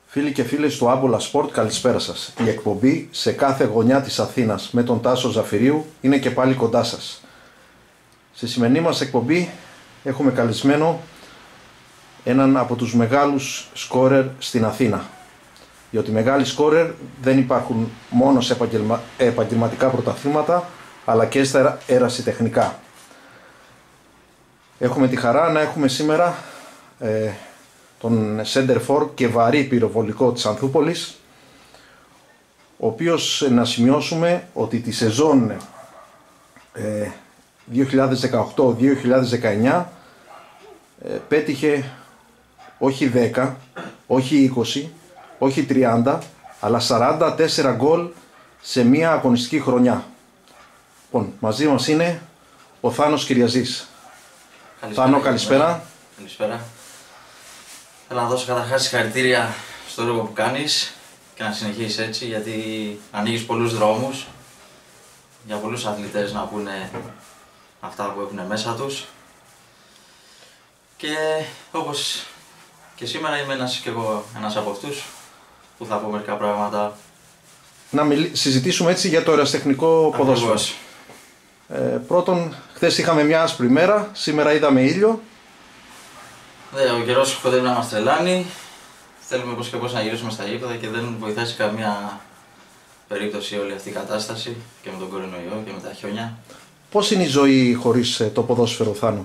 Φίλοι και φίλες του Άμπολα Σπορτ, καλησπέρα σας. Η εκπομπή σε κάθε γωνιά της Αθήνας με τον Τάσο Ζαφυρίου είναι και πάλι κοντά σας. Στη σημερινή μας εκπομπή έχουμε καλεσμένο έναν από τους μεγάλους σκόρερ στην Αθήνα. Διότι μεγάλοι σκόρερ δεν υπάρχουν μόνο σε επαγγελματικά πρωταθλήματα, αλλά και στα ερασιτεχνικά. Έχουμε τη χαρά να έχουμε σήμερα τον Σέντερφορ και βαρύ πυροβολικό της Ανθούπολης, ο οποίος, να σημειώσουμε ότι τη σεζόν 2018-2019 πέτυχε όχι 10, όχι 20, όχι 30, αλλά 44 γκολ σε μία αγωνιστική χρονιά. Λοιπόν, μαζί μας είναι ο Θάνος Κυριαζής. Θάνο, καλησπέρα. Καλησπέρα. Θέλω να δώσω καταρχάς συγχαρητήρια στο έργο που κάνεις και να συνεχίσεις έτσι, γιατί ανοίγεις πολλούς δρόμους για πολλούς αθλητές να πούνε αυτά που έχουν μέσα τους. Και όπως και σήμερα είμαι και εγώ ένας από αυτούς που θα πω μερικά πράγματα. Να συζητήσουμε έτσι για το ερασιτεχνικό ποδόσφαιρο. Πρώτον, χθες είχαμε μια άσπρη μέρα, σήμερα είδαμε ήλιο. Ο καιρός κοντεύει να μας τρελάνει. Θέλουμε πώς και πώς να γυρίσουμε στα γήπεδα και δεν βοηθάει σε καμία περίπτωση όλη αυτή η κατάσταση και με τον κορονοϊό και με τα χιόνια. Πώς είναι η ζωή χωρίς το ποδόσφαιρο, Θάνο?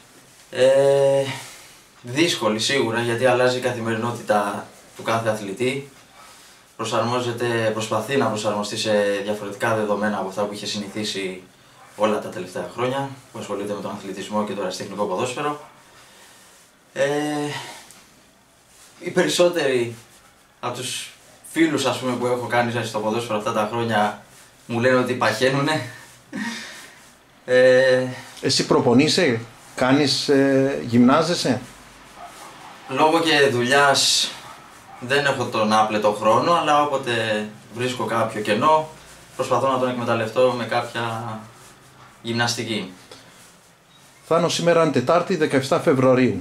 Δύσκολη σίγουρα, γιατί αλλάζει η καθημερινότητα του κάθε αθλητή. Προσπαθεί να προσαρμοστεί σε διαφορετικά δεδομένα από αυτά που είχε συνηθίσει όλα τα τελευταία χρόνια, που ασχολείται με τον αθλητισμό και το ερασιτεχνικό ποδόσφαιρο. Οι περισσότεροι από τους φίλους, ας πούμε, που έχω κάνει στο ποδόσφαιρο αυτά τα χρόνια μου λένε ότι παχαίνουνε. Εσύ προπονείσαι, γυμνάζεσαι? Λόγω και δουλειάς δεν έχω τον άπλετο χρόνο, αλλά όποτε βρίσκω κάποιο κενό προσπαθώ να τον εκμεταλλευτώ με κάποια γυμναστική. Θάνο, σήμερα είναι Τετάρτη, 17 Φεβρουαρίου.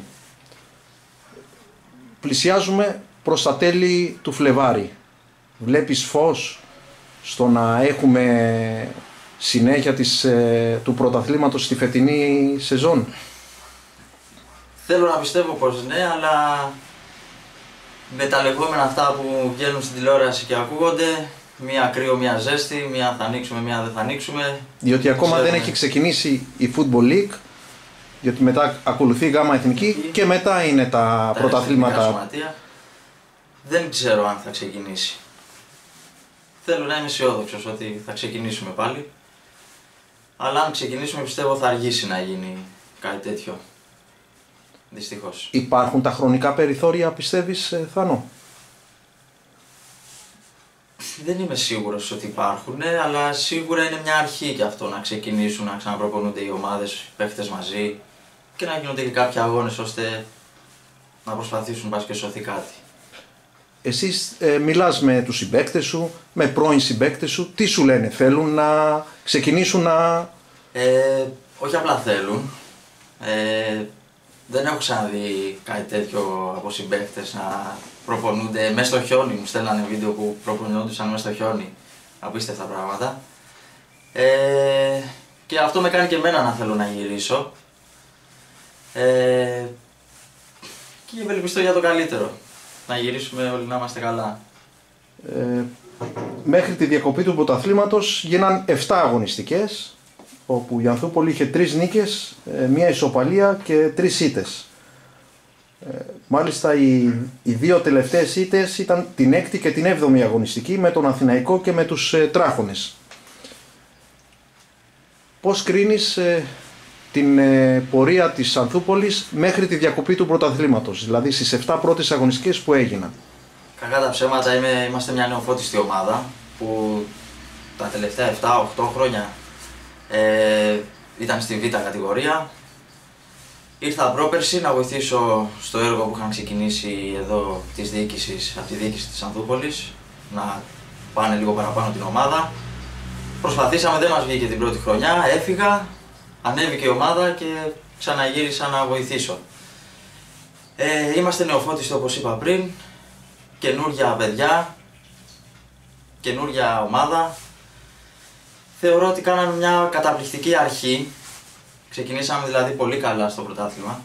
Πλησιάζουμε προς τα τέλη του Φλεβάρη. Βλέπεις φως στο να έχουμε συνέχεια του πρωταθλήματος στη φετινή σεζόν? Θέλω να πιστεύω πως ναι, αλλά με τα λεγόμενα αυτά που βγαίνουν στην τηλεόραση και ακούγονται, μία κρύο, μία ζέστη, μία θα ανοίξουμε, μία δεν θα ανοίξουμε. Διότι ακόμα δεν έχει ξεκινήσει η Football League, γιατί μετά ακολουθεί η Γάμα Εθνική και μετά είναι τα πρωταθλήματα. Δεν ξέρω αν θα ξεκινήσει. Θέλω να είμαι αισιόδοξος ότι θα ξεκινήσουμε πάλι. Αλλά αν ξεκινήσουμε πιστεύω θα αργήσει να γίνει κάτι τέτοιο. Δυστυχώς. Υπάρχουν τα χρονικά περιθώρια, πιστεύεις, Θάνο? Δεν είμαι σίγουρος ότι υπάρχουν, αλλά σίγουρα είναι μια αρχή και αυτό να ξεκινήσουν, να ξαναπροπονούνται οι ομάδες, οι παίχτες μαζί και να γίνονται και κάποιοι αγώνες ώστε να προσπαθήσουν πας και σωθεί κάτι. Εσείς μιλάς με τους συμπαίκτες σου, με πρώην συμπαίκτες σου, τι σου λένε, θέλουν να ξεκινήσουν να... Όχι απλά θέλουν. Δεν έχω ξαναδεί κάτι τέτοιο από συμπαίκτες να προπονούνται μέσα στο χιόνι. Μου στέλνανε βίντεο που προπονούντουσαν μέσα στο χιόνι. Απίστευτα πράγματα. Και αυτό με κάνει και εμένα να θέλω να γυρίσω. Και ευελπιστώ για το καλύτερο. Να γυρίσουμε όλοι να είμαστε καλά. Μέχρι τη διακοπή του πρωταθλήματος γίναν 7 αγωνιστικές, όπου η Ανθούπολη είχε 3 νίκες, 1 ισοπαλία και 3 ήττες. Μάλιστα οι 2 τελευταίες ήττες ήταν την 6η και την 7η αγωνιστική με τον Αθηναϊκό και με τους Τράχονες. Πώς κρίνεις την πορεία της Ανθούπολης μέχρι τη διακοπή του πρωταθλήματος, δηλαδή στις 7 πρώτες αγωνιστικές που έγιναν? Κακά τα ψέματα, είμαστε μια νεοφώτιστη ομάδα που τα τελευταία 7-8 χρόνια ήταν στη Β' κατηγορία. Ήρθα πρόπερση να βοηθήσω στο έργο που είχαν ξεκινήσει εδώ από τη διοίκηση της Ανθούπολης, να πάνε λίγο παραπάνω την ομάδα. Προσπαθήσαμε, δεν μας βγήκε την πρώτη χρονιά, έφυγα, ανέβηκε η ομάδα και ξαναγύρισα να βοηθήσω. Είμαστε νεοφώτιστοι όπως είπα πριν καινούργια παιδιά, καινούργια ομάδα. Θεωρώ ότι κάναμε μια καταπληκτική αρχή. Ξεκινήσαμε δηλαδή πολύ καλά στο πρωτάθλημα.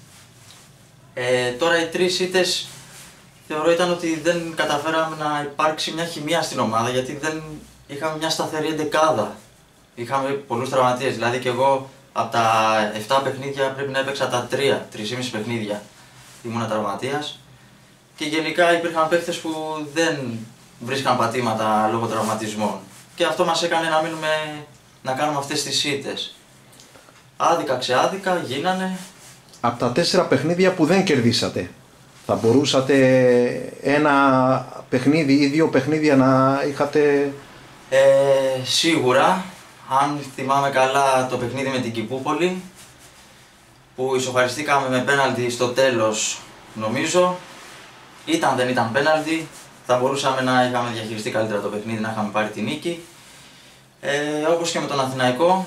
Τώρα οι 3 ήττες θεωρώ ήταν ότι δεν καταφέραμε να υπάρξει μια χημεία στην ομάδα, γιατί δεν είχαμε μια σταθερή εντεκάδα. Είχαμε πολλούς τραυματίες, δηλαδή και εγώ από τα 7 παιχνίδια πρέπει να έπαιξα τα 3,5 παιχνίδια. Ήμουνα τραυματίας και γενικά υπήρχαν παίκτες που δεν βρίσκαν πατήματα λόγω τραυματισμών. Και αυτό μας έκανε να να κάνουμε αυτές τις ήττες. Άδικα ξεάδικα γίνανε. Από τα 4 παιχνίδια που δεν κερδίσατε, θα μπορούσατε ένα παιχνίδι ή 2 παιχνίδια να είχατε... Σίγουρα, αν θυμάμαι καλά το παιχνίδι με την Κηπούπολη, που ισοφαριστήκαμε με πέναλτι στο τέλος, νομίζω, δεν ήταν πέναλτι, θα μπορούσαμε να είχαμε διαχειριστεί καλύτερα το παιχνίδι, να είχαμε πάρει τη νίκη. Όπως και με τον Αθηναϊκό,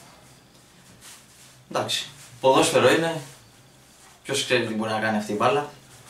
εντάξει, ποδόσφαιρο είναι, ποιος ξέρει τι μπορεί να κάνει αυτή η μπάλα.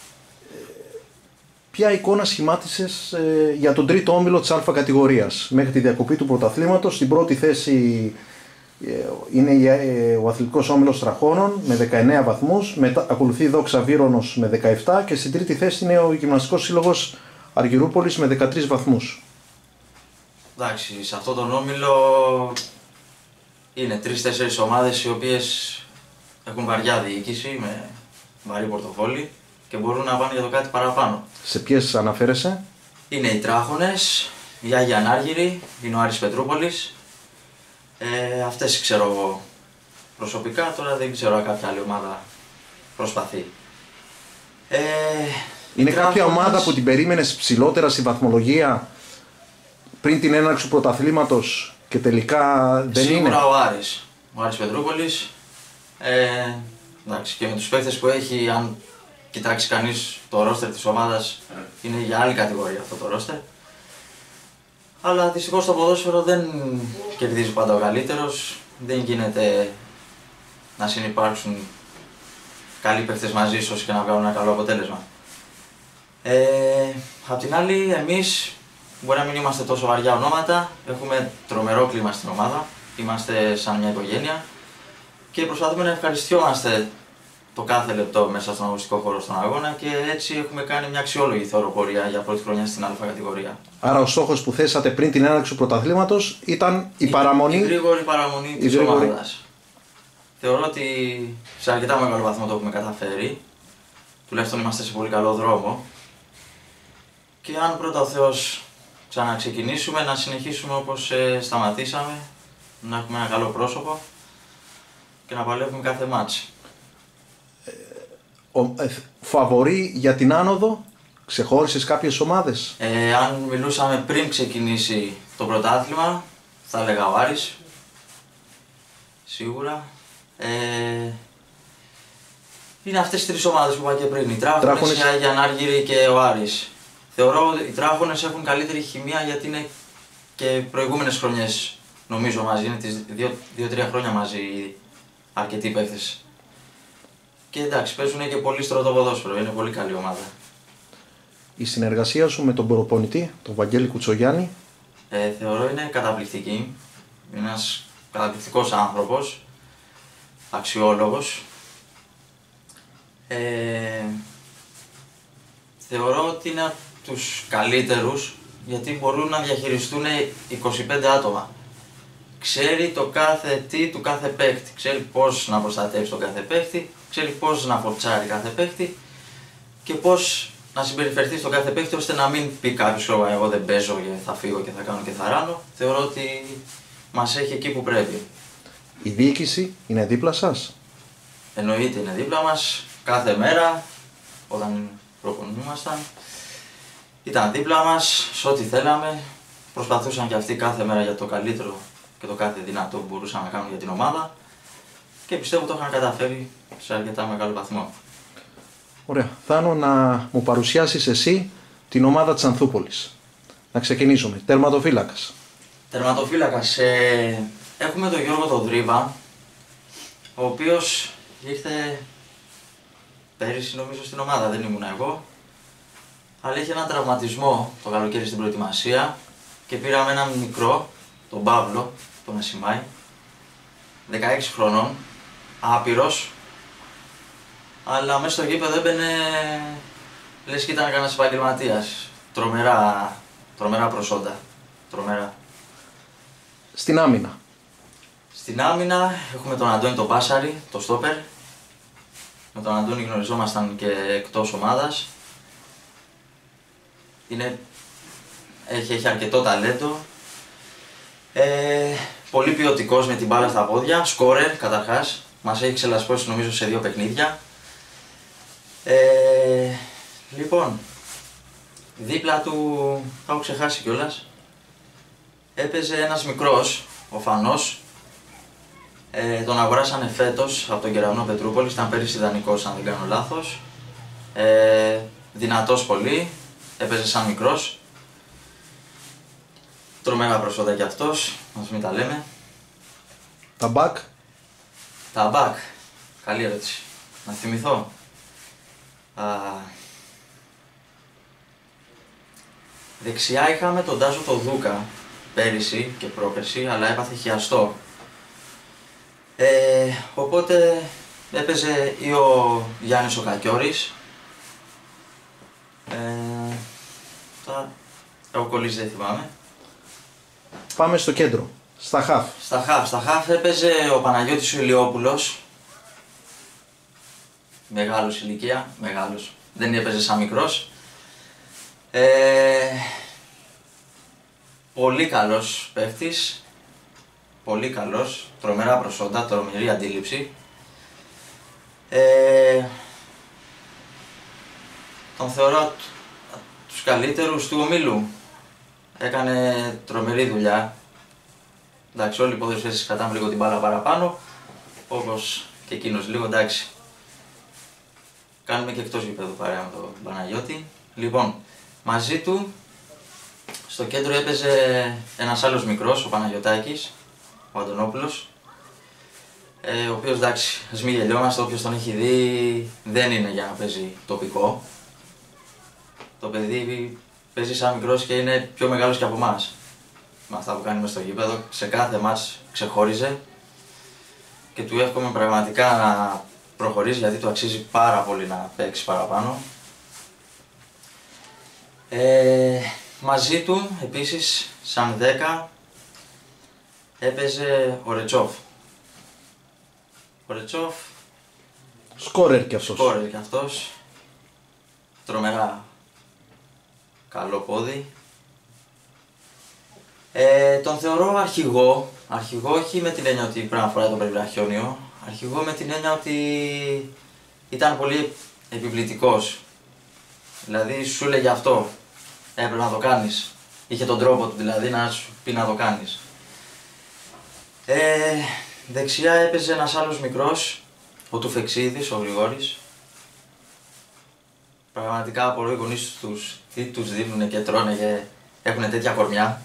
Ποια εικόνα σχημάτισες για τον τρίτο όμιλο της Α κατηγορίας μέχρι τη διακοπή του πρωταθλήματος? Στην πρώτη θέση είναι ο Αθλητικός Όμιλος Τραχώνων με 19 βαθμούς, μετά ακολουθεί η Δόξα Βύρονος με 17 και στην τρίτη θέση είναι ο Γυμναστικός Σύλλογος Αργυρούπολης με 13 βαθμούς. Εντάξει, σε αυτόν τον όμιλο είναι 3-4 ομάδες οι οποίες έχουν βαριά διοίκηση με βαρύ πορτοφόλι και μπορούν να πάνε για το κάτι παραπάνω. Σε ποιες αναφέρεσαι? Είναι οι Τράχονες, η Άγια Ανάργυρη, είναι ο Άρης Πετρούπολης. Αυτές ξέρω εγώ προσωπικά, τώρα δεν ξέρω αν κάποια άλλη ομάδα προσπαθεί. Είναι κάποια ομάδα που την περίμενες ψηλότερα στη βαθμολογία πριν την έναρξη του πρωταθλήματος και τελικά δεν σίγουρα είναι? Σίγουρα ο Άρης Πετρούπολης. Εντάξει, και με τους παίκτες που έχει, αν κοιτάξει κανείς το ρόστερ της ομάδας, είναι για άλλη κατηγορία αυτό το ρόστερ. Αλλά δυστυχώς το ποδόσφαιρο δεν κερδίζει πάντα ο καλύτερος, δεν γίνεται να συνυπάρξουν καλοί παίκτες μαζί ίσως και να βγάλουν ένα καλό αποτέλεσμα. Απ' την άλλη, εμείς μπορεί να μην είμαστε τόσο βαριά ονόματα, έχουμε τρομερό κλίμα στην ομάδα, είμαστε σαν μια οικογένεια και προσπαθούμε να ευχαριστιόμαστε το κάθε λεπτό μέσα στον αγωνιστικό χώρο στον αγώνα και έτσι έχουμε κάνει μια αξιόλογη θεωρώ πορεία για πρώτη χρονιά στην Α κατηγορία. Άρα ο στόχος που θέσατε πριν την έναρξη του πρωταθλήματος ήταν η παραμονή. Η γρήγορη παραμονή της ομάδας. Θεωρώ ότι σε αρκετά μεγάλο βαθμό το έχουμε καταφέρει. Τουλάχιστον είμαστε σε πολύ καλό δρόμο. Και αν πρώτα ο Θεός ξαναξεκινήσουμε, να συνεχίσουμε όπως σταματήσαμε, να έχουμε ένα καλό πρόσωπο και να παλεύουμε κάθε μάτς. Φαβορί για την άνοδο, ξεχώρισες κάποιες ομάδες? Αν μιλούσαμε πριν ξεκινήσει το πρωτάθλημα, θα έλεγα ο Άρης, σίγουρα. Είναι αυτές οι 3 ομάδες που είπα και πριν, οι Τράχονες, η Άγια Ανάργυρη και ο Άρης. Θεωρώ ότι οι Τράχονες έχουν καλύτερη χημεία γιατί είναι και προηγούμενες χρονιές νομίζω μαζί, είναι τις 2-3 χρόνια μαζί αρκετοί παίκτες. Και εντάξει, παίζουν και πολύ στρωτό ποδόσφαιρο, είναι πολύ καλή ομάδα. Η συνεργασία σου με τον προπονητή, τον Βαγγέλη Κουτσογιάννη? Θεωρώ είναι καταπληκτική. Είναι ένας καταπληκτικός άνθρωπος, αξιόλογος. Θεωρώ ότι είναι από τους καλύτερους γιατί μπορούν να διαχειριστούν 25 άτομα. Ξέρει το κάθε τι του κάθε παίκτη, ξέρει πώς να προστατεύσει τον κάθε παίκτη, ξέρει πώς να φορτσάρει κάθε παίκτη και πώς να συμπεριφερθεί στον κάθε παίκτη ώστε να μην πει κάποιος εγώ δεν παίζω και θα φύγω και θα κάνω και θα ράνω. Θεωρώ ότι μας έχει εκεί που πρέπει. Η διοίκηση είναι δίπλα σας? Εννοείται είναι δίπλα μας κάθε μέρα όταν προπονούμασταν. Ήταν δίπλα μας σε ό,τι θέλαμε, προσπαθούσαν και αυτοί κάθε μέρα για το καλύτερο και το κάθε δυνατό που μπορούσαν να κάνουν για την ομάδα και πιστεύω το είχαν καταφέρει σε αρκετά μεγάλο βαθμό. Ωραία. Θάνο, να μου παρουσιάσεις εσύ την ομάδα της Ανθούπολης. Να ξεκινήσουμε. Τερματοφύλακας. Τερματοφύλακας. Έχουμε τον Γιώργο τον Δρύβα, ο οποίος ήρθε πέρυσι νομίζω στην ομάδα, δεν ήμουν εγώ. αλλά είχε έναν τραυματισμό το καλοκαίρι στην προετοιμασία και πήραμε έναν μικρό, τον Παύλο, τον Ασημάη, 16 χρονών, άπειρος, αλλά μέσα στο γήπεδο έμπαινε λες και ήταν κανένας επαγγελματίας. Τρομερά προσόντα. Τρομερά. Στην άμυνα. Στην άμυνα έχουμε τον Αντώνη τον Πάσαρη, το στόπερ. Με τον Αντώνη γνωριζόμασταν και εκτός ομάδας. Έχει αρκετό ταλέντο. Πολύ ποιοτικός με την μπάλα στα πόδια, σκόρερ καταρχάς. Μας έχει ξελασπώσει νομίζω σε 2 παιχνίδια. Λοιπόν, δίπλα του, θα έχω ξεχάσει κιόλας, έπαιζε ένας μικρός, ο Φανός. Τον αγοράσανε φέτος από τον Κεραυνό Πετρούπολης, ήταν πέρυσι δανεικός αν δεν κάνω λάθος. Δυνατός πολύ, έπαιζε σαν μικρός. Τρομερά προσόντα κι αυτός, ας μην τα λέμε. Τα μπακ. Τα μπακ, καλή ερώτηση. Να θυμηθώ. Δεξιά είχαμε τον Τάζο το Δούκα πέρυσι και πρόπερσι, αλλά έπαθε χιαστό. Οπότε έπαιζε ή ο Γιάννης ο Κακιόρης. Τώρα έχω κολλήσει, δεν θυμάμαι. Πάμε στο κέντρο, στα χαφ. Στα χαφ έπαιζε ο Παναγιώτης ο Ηλιόπουλος. Μεγάλος ηλικία, μεγάλος. Δεν έπαιζε σαν μικρός. Πολύ καλός παίχτης. Πολύ καλός. Τρομερά προσόντα, τρομερή αντίληψη. Τον θεωρώ τους καλύτερους του ομίλου. Έκανε τρομερή δουλειά. Εντάξει, όλοι οι ποδοσφαιριστές κρατάμε λίγο την μπάλα παραπάνω. Όπως και εκείνος λίγο, εντάξει. Κάνουμε και εκτός γηπέδου παρέα με τον Παναγιώτη. Λοιπόν, μαζί του στο κέντρο έπαιζε ένας άλλος μικρός, ο Παναγιωτάκης, ο Αντωνόπουλος. Ο οποίος, εντάξει, ας μην γελιόμαστε, όποιος τον έχει δει δεν είναι για να παίζει τοπικό. Το παιδί παίζει σαν μικρός και είναι πιο μεγάλος και από εμάς. Με αυτά που κάνει μες στο γήπεδο, σε κάθε μάτς ξεχώριζε και του εύχομαι πραγματικά να προχωρήσει γιατί του αξίζει πάρα πολύ να παίξει παραπάνω. Μαζί του επίσης σαν 10 έπαιζε ο Ρετσόφ. Ο Ρετσόφ Σκόρερ κι αυτός. Σκόρερ κι αυτός. Τρομερά καλό πόδι. Τον θεωρώ αρχηγό. Αρχηγό όχι με την έννοια ότι πρέπει να φοράει το περιβραχιόνιο. Αρχηγό με την έννοια ότι ήταν πολύ επιβλητικός. Δηλαδή σου έλεγε αυτό, έπρεπε να το κάνεις. Είχε τον τρόπο του δηλαδή να σου πει να το κάνεις. Δεξιά έπαιζε ένας άλλος μικρός, ο Τουφεξίδης, ο Γρηγόρης. Πραγματικά απορώ οι γονείς τους τι τους δίνουν και τρώνε και έχουν τέτοια κορμιά.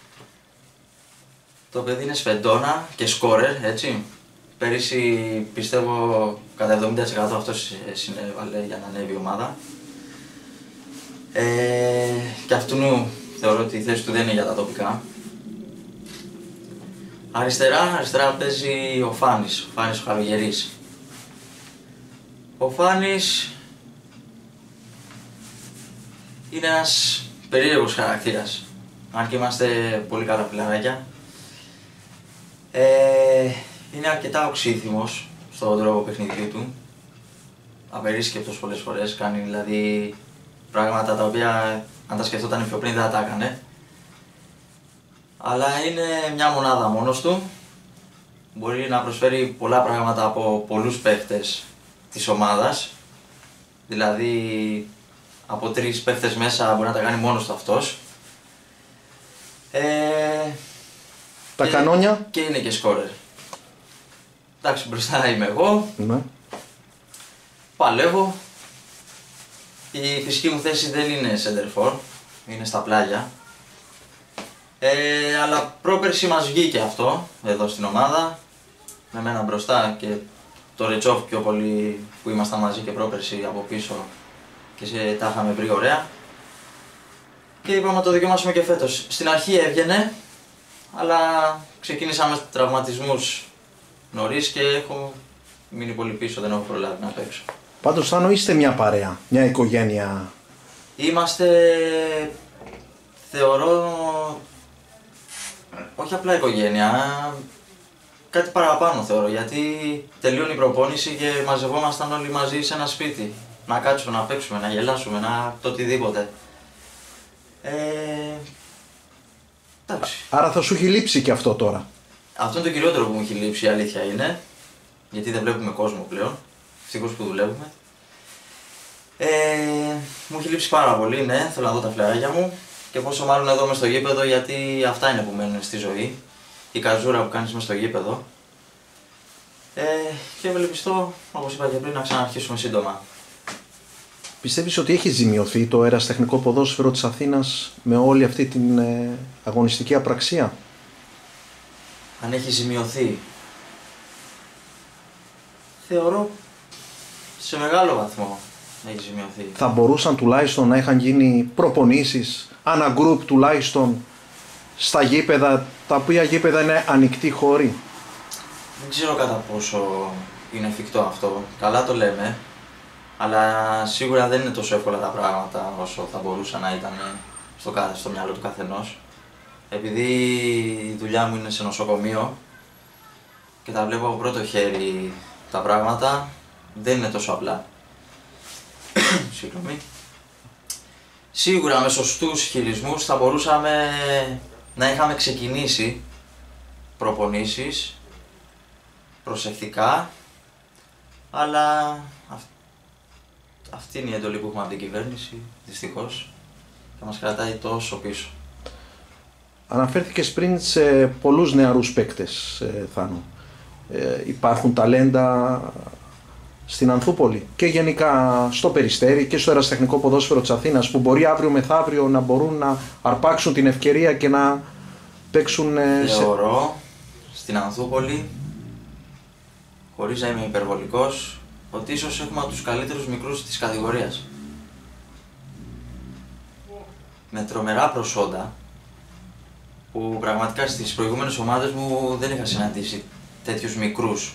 Το παιδί είναι σφεντόνα και σκόρερ, έτσι. Πέρυσι πιστεύω κατά 70% αυτός συνέβαλε για να ανέβει η ομάδα. Και αυτού θεωρώ ότι η θέση του δεν είναι για τα τοπικά. Αριστερά παίζει ο Φάνης ο Καλογερής. Ο Φάνης είναι ένας περίεργος χαρακτήρας, αν και είμαστε πολύ καλά φιλαράκια. Είναι αρκετά οξύθυμος στον τρόπο παιχνιδιού του. Απερίσκεπτος πολλές φορές, κάνει δηλαδή πράγματα τα οποία αν τα σκεφτόταν πιο πριν δεν θα τα έκανε. Αλλά είναι μια μονάδα μόνος του. Μπορεί να προσφέρει πολλά πράγματα από πολλούς παίχτες της ομάδας. Δηλαδή από 3 παίχτες μέσα μπορεί να τα κάνει μόνος του αυτός. Τα κανόνια. Και είναι και σκόρερ. Εντάξει, μπροστά είμαι εγώ. Ναι. Παλεύω. Η φυσική μου θέση δεν είναι center for, είναι στα πλάγια. Αλλά πρόπερση μας βγήκε αυτό εδώ στην ομάδα. Με μένα μπροστά και το Ρετσόφ πιο πολύ που ήμασταν μαζί και πρόπερση από πίσω και τα είχαμε βρει ωραία. και είπαμε να το δοκιμάσουμε και φέτος. Στην αρχή έβγαινε, αλλά ξεκίνησαμε τραυματισμούς νωρίς και έχω μείνει πολύ πίσω, δεν έχω προλάβει να παίξω. Πάντως Θάνο, είστε μια παρέα, μια οικογένεια. Είμαστε, θεωρώ, όχι απλά οικογένεια, κάτι παραπάνω θεωρώ, γιατί τελείωνε η προπόνηση και μαζευόμασταν όλοι μαζί σε ένα σπίτι. Να κάτσουμε, να παίξουμε, να γελάσουμε, να το οτιδήποτε. Εντάξει. Άρα θα σου έχει λείψει και αυτό τώρα. Αυτό είναι το κυριότερο που μου έχει λείψει, η αλήθεια είναι. Γιατί δεν βλέπουμε κόσμο πλέον. Ευτυχώς που δουλεύουμε. Μου έχει λείψει πάρα πολύ, ναι. Θέλω να δω τα φλεράκια μου. Και πόσο μάλλον εδώ μες στο γήπεδο, γιατί αυτά είναι που μένουν στη ζωή. Η καζούρα που κάνεις μες στο γήπεδο. Και ευελπιστώ, όπως είπα και πριν, να ξαναρχίσουμε σύντομα. Πιστεύεις ότι έχει ζημιωθεί το ερασιτεχνικό ποδόσφαιρο της Αθήνας με όλη αυτή την αγωνιστική απραξία? Αν έχει ζημιωθεί, θεωρώ σε μεγάλο βαθμό έχει ζημιωθεί. Θα μπορούσαν τουλάχιστον να είχαν γίνει προπονήσεις, ανά γκρουπ τουλάχιστον, στα γήπεδα, τα οποία γήπεδα είναι ανοιχτοί χώροι? Δεν ξέρω κατά πόσο είναι εφικτό αυτό. Καλά το λέμε, αλλά σίγουρα δεν είναι τόσο εύκολα τα πράγματα όσο θα μπορούσαν να ήταν στο μυαλό του καθενός. Επειδή η δουλειά μου είναι σε νοσοκομείο και τα βλέπω από πρώτο χέρι τα πράγματα, δεν είναι τόσο απλά. Συγγνώμη. Σίγουρα με σωστούς χειρισμούς θα μπορούσαμε να είχαμε ξεκινήσει προπονήσεις προσεκτικά, αλλά αυτή είναι η εντολή που έχουμε από την κυβέρνηση, δυστυχώς, και μας κρατάει τόσο πίσω. Αναφέρθηκες πριν σε πολλούς νεαρούς παίκτες, Θάνο. Υπάρχουν ταλέντα στην Ανθούπολη και γενικά στο Περιστέρι και στο ερασιτεχνικό ποδόσφαιρο της Αθήνας που μπορεί αύριο μεθαύριο να μπορούν να αρπάξουν την ευκαιρία και να παίξουν Θεωρώ στην Ανθούπολη, χωρίς να είμαι υπερβολικός, ότι ίσως έχουμε τους καλύτερους μικρούς της κατηγορίας. Με τρομερά προσόντα, που πραγματικά στις προηγούμενες ομάδες μου δεν είχα συναντήσει τέτοιους μικρούς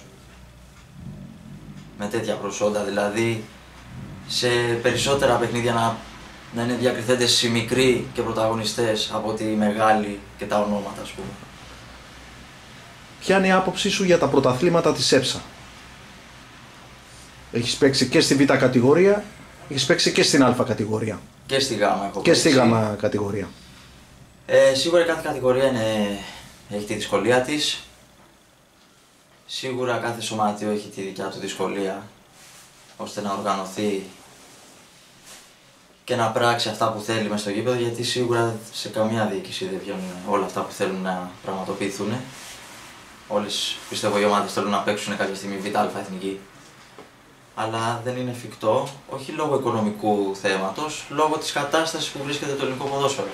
με τέτοια προσόντα, δηλαδή σε περισσότερα παιχνίδια να είναι διακριθέντες οι μικροί και πρωταγωνιστές από ότι οι μεγάλοι και τα ονόματα, ας πούμε. Ποια είναι η άποψή σου για τα πρωταθλήματα της ΕΠΣΑ? Έχεις παίξει και στη Β κατηγορία, έχεις παίξει και στην Α κατηγορία. Και στη Γ έχω και παίξει. στη Γ κατηγορία. Σίγουρα κάθε κατηγορία έχει τη δυσκολία της. Σίγουρα κάθε σωματείο έχει τη δικιά του δυσκολία ώστε να οργανωθεί και να πράξει αυτά που θέλει μες στο γήπεδο, γιατί σίγουρα σε καμία διοίκηση δεν βγαίνουν όλα αυτά που θέλουν να πραγματοποιηθούν. Όλες, πιστεύω, οι ομάδες θέλουν να παίξουν κάποια στιγμή Β' εθνική. Αλλά δεν είναι εφικτό, όχι λόγω οικονομικού θέματος, λόγω της κατάστασης που βρίσκεται το ελληνικό ποδόσφαιρο.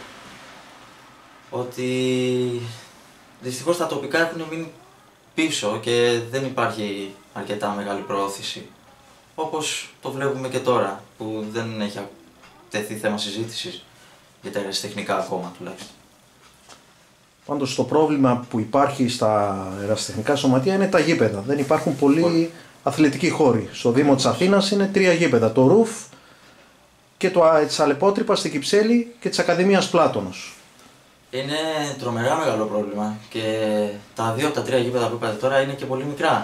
Ότι δυστυχώς τα τοπικά έχουν μείνει πίσω και δεν υπάρχει αρκετά μεγάλη προώθηση. Όπως το βλέπουμε και τώρα, που δεν έχει τεθεί θέμα συζήτησης για τα ερασιτεχνικά ακόμα τουλάχιστον. Πάντως το πρόβλημα που υπάρχει στα ερασιτεχνικά σωματεία είναι τα γήπεδα. Δεν υπάρχουν πολλοί αθλητικοί χώροι. Στο Δήμο της Αθήνας είναι 3 γήπεδα. Το Ρουφ και της Αλεπότρυπας στην Κυψέλη και της Ακαδημίας Πλάτωνος. Είναι τρομερά μεγάλο πρόβλημα και τα 2 από τα 3 γήπεδα που είπατε τώρα είναι και πολύ μικρά.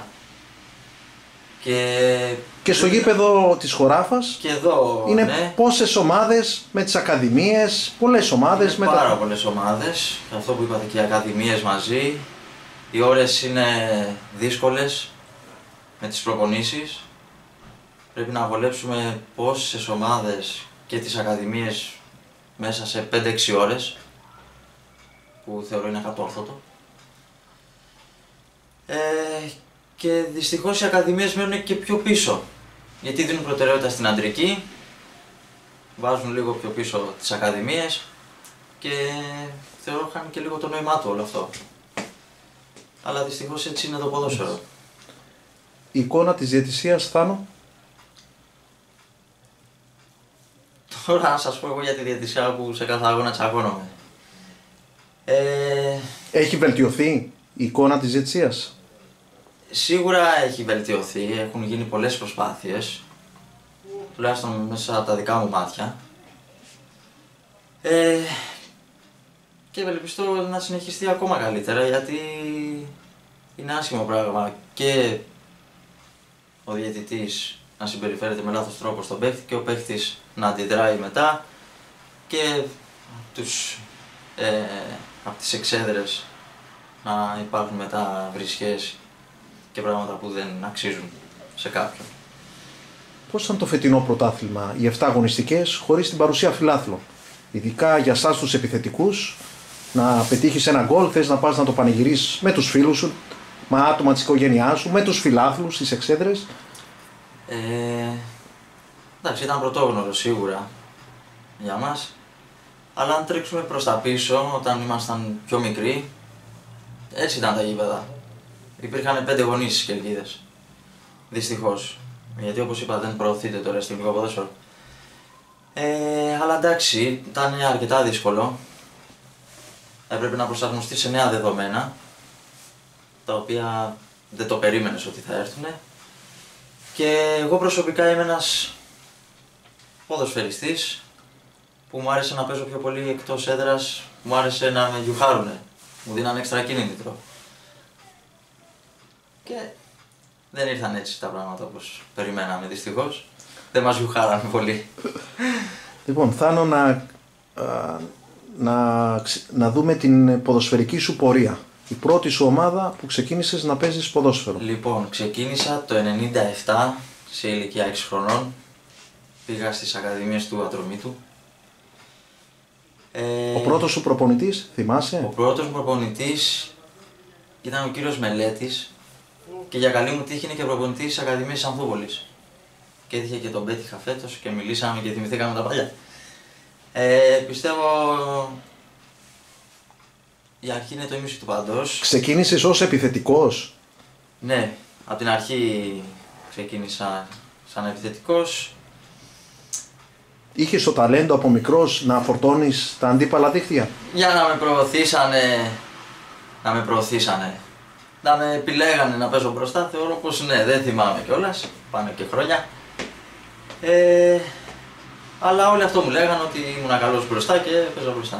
Και στο γήπεδο της Χωράφας και εδώ, είναι ναι, πόσες ομάδες με τις ακαδημίες, πολλές ομάδες. Είναι πάρα πολλές ομάδες, αυτό που είπατε και οι ακαδημίες μαζί. Οι ώρες είναι δύσκολες με τις προπονήσεις. Πρέπει να βολέψουμε πόσες ομάδες και τις ακαδημίες μέσα σε 5-6 ώρες, που θεωρώ είναι κατόρθωτο. Και δυστυχώς οι ακαδημίες μένουν και πιο πίσω, γιατί δίνουν προτεραιότητα στην αντρική, βάζουν λίγο πιο πίσω τις ακαδημίες και θεωρώ χάνει και λίγο το νόημά του όλο αυτό. Αλλά δυστυχώς έτσι είναι το ποδόσφαιρο. Η εικόνα της διαιτησίας, Θάνο. Τώρα να σας πω εγώ για τη διαιτησία που σε κάθε αγώνα τσακώνομαι. Έχει βελτιωθεί η εικόνα της διαιτησίας? Σίγουρα έχει βελτιωθεί, έχουν γίνει πολλές προσπάθειες, τουλάχιστον μέσα από τα δικά μου μάτια. Και ευελπιστώ να συνεχιστεί ακόμα καλύτερα, γιατί είναι άσχημο πράγμα και ο διαιτητής να συμπεριφέρεται με λάθος τρόπο στον παίχτη και ο παίχτης να αντιδράει μετά και από τις εξέδρες να υπάρχουν μετά βρισχές και πράγματα που δεν αξίζουν σε κάποιον. Πώς ήταν το φετινό πρωτάθλημα, οι 7 αγωνιστικές χωρίς την παρουσία φιλάθλων? Ειδικά για εσάς τους επιθετικούς, να πετύχεις ένα γκολ, θες να πας να το πανηγυρίσεις με τους φίλους σου, με άτομα της οικογένειάς σου, με τους φιλάθλους, στις εξέδρες. Εντάξει, ήταν πρωτόγνωρο σίγουρα για μας, αλλά αν τρέξουμε προς τα πίσω, όταν ήμασταν πιο μικροί, έτσι ήταν τα γήπεδα. Υπήρχαν 5 γονείς στις κερκίδες, δυστυχώς, γιατί όπως είπα δεν προωθείται το ελληνικό ποδόσφαιρο. Αλλά εντάξει, ήταν αρκετά δύσκολο. Έπρεπε να προσαρμοστεί σε νέα δεδομένα, τα οποία δεν το περίμενες ότι θα έρθουν. Και εγώ προσωπικά είμαι ένας ποδοσφαιριστής που μου άρεσε να παίζω πιο πολύ εκτός έδρας, μου άρεσε να με γιουχάρουνε, μου δίνανε έξτρα κίνητρο. Και δεν ήρθαν έτσι τα πράγματα όπως περιμέναμε, δυστυχώς. Δεν μας γιουχάρανε πολύ. Λοιπόν, Θάνο, να δούμε την ποδοσφαιρική σου πορεία. Η πρώτη σου ομάδα που ξεκίνησες να παίζεις ποδόσφαιρο. Λοιπόν, ξεκίνησα το 1997 σε ηλικία 6 χρονών. Πήγα στις Ακαδημίες του Ατρωμίτου. Ο πρώτος σου προπονητής, θυμάσαι? Ο πρώτος μου προπονητής ήταν ο κύριος Μελέτης και για καλή μου τύχη είναι και προπονητής της Ακαδημίας της Ανθούπολης. Και έτυχε και τον πέτυχα φέτος και μιλήσαμε και θυμηθήκαμε τα παλιά. Πιστεύω η αρχή είναι το ίμιση του παντός. Ξεκίνησες ως επιθετικός? Ναι, από την αρχή ξεκίνησα σαν επιθετικός. Είχες το ταλέντο από μικρός να φορτώνεις τα αντίπαλα δίχτυα? Για να με προωθήσανε, να με επιλέγανε να παίζω μπροστά, θεωρώ πως ναι, δεν θυμάμαι κιόλας, πάνε και χρόνια. Αλλά όλοι αυτό μου λέγανε ότι ήμουν καλός μπροστά και παίζω μπροστά.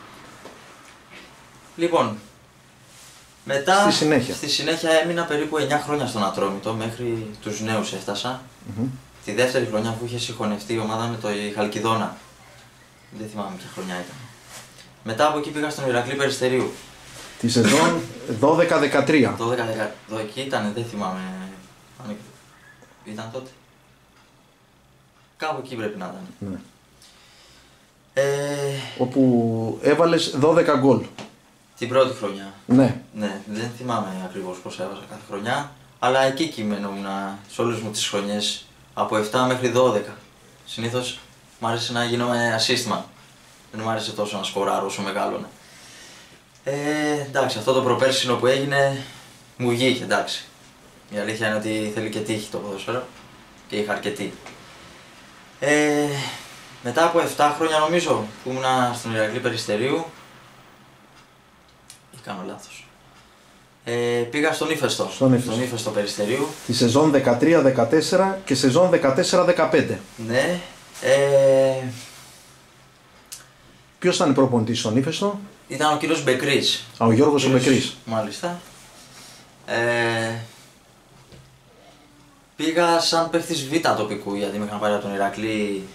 Λοιπόν, μετά στη συνέχεια έμεινα περίπου 9 χρόνια στον Ατρόμητο, μέχρι τους νέους έφτασα. Τη δεύτερη χρονιά που είχε συγχωνευτεί η ομάδα με το Χαλκιδόνα. Δεν θυμάμαι ποια χρονιά ήταν. Μετά από εκεί πήγα στον Ηρακλή Περιστερίου. Τη σεζόν 12-13. 12-13, εκεί ήταν, δεν θυμάμαι. Ήταν τότε. Κάπου εκεί πρέπει να ήταν. Ναι. Όπου έβαλες 12 γκολ. Την πρώτη χρονιά. Ναι. Ναι, δεν θυμάμαι ακριβώς πώς έβαζα κάθε χρονιά. Αλλά εκεί κείμενομουν σε όλες μου τις χρονιές. Από 7 μέχρι 12. Συνήθως μου άρεσε να γίνομαι assist man. Δεν μου άρεσε τόσο να σκοράρω όσο μεγάλωνα. Εντάξει, αυτό το προπέρσινο που έγινε μου βγήκε, εντάξει. Η αλήθεια είναι ότι θέλει και τύχη το ποδόσφαιρο και είχα αρκετή. Μετά από 7 χρόνια νομίζω που ήμουν στον Ηρακλή Περιστερίου, ή κάνω λάθος, πήγα στον Ήφαιστο, στον Ήφαιστο Περιστερίου. Τη σεζόν 13-14 και σεζόν 14-15. Ναι. Ποιος ήταν προπονητής στον Ήφαιστο? Ήταν ο κύριος Μπεκρής. Ο Γιώργος Μπεκρής. Μάλιστα. Πήγα σαν παίχτης Β τοπικού, γιατί με είχαν πάρει από τον Ηρακλή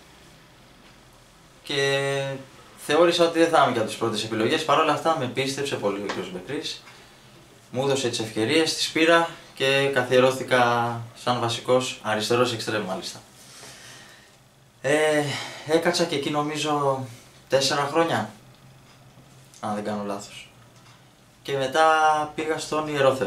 και θεώρησα ότι δεν θα είμαι και από τις πρώτες επιλογές. Παρ' όλα αυτά με πίστεψε πολύ ο κύριος Μπεκρής. Μου έδωσε τις ευκαιρίες, τις πήρα και καθιερώθηκα σαν βασικός αριστερός εξτρέμ μάλιστα. Έκατσα και εκεί νομίζω 4 χρόνια, αν δεν κάνω λάθος. Και μετά πήγα στον Ιερόθεο.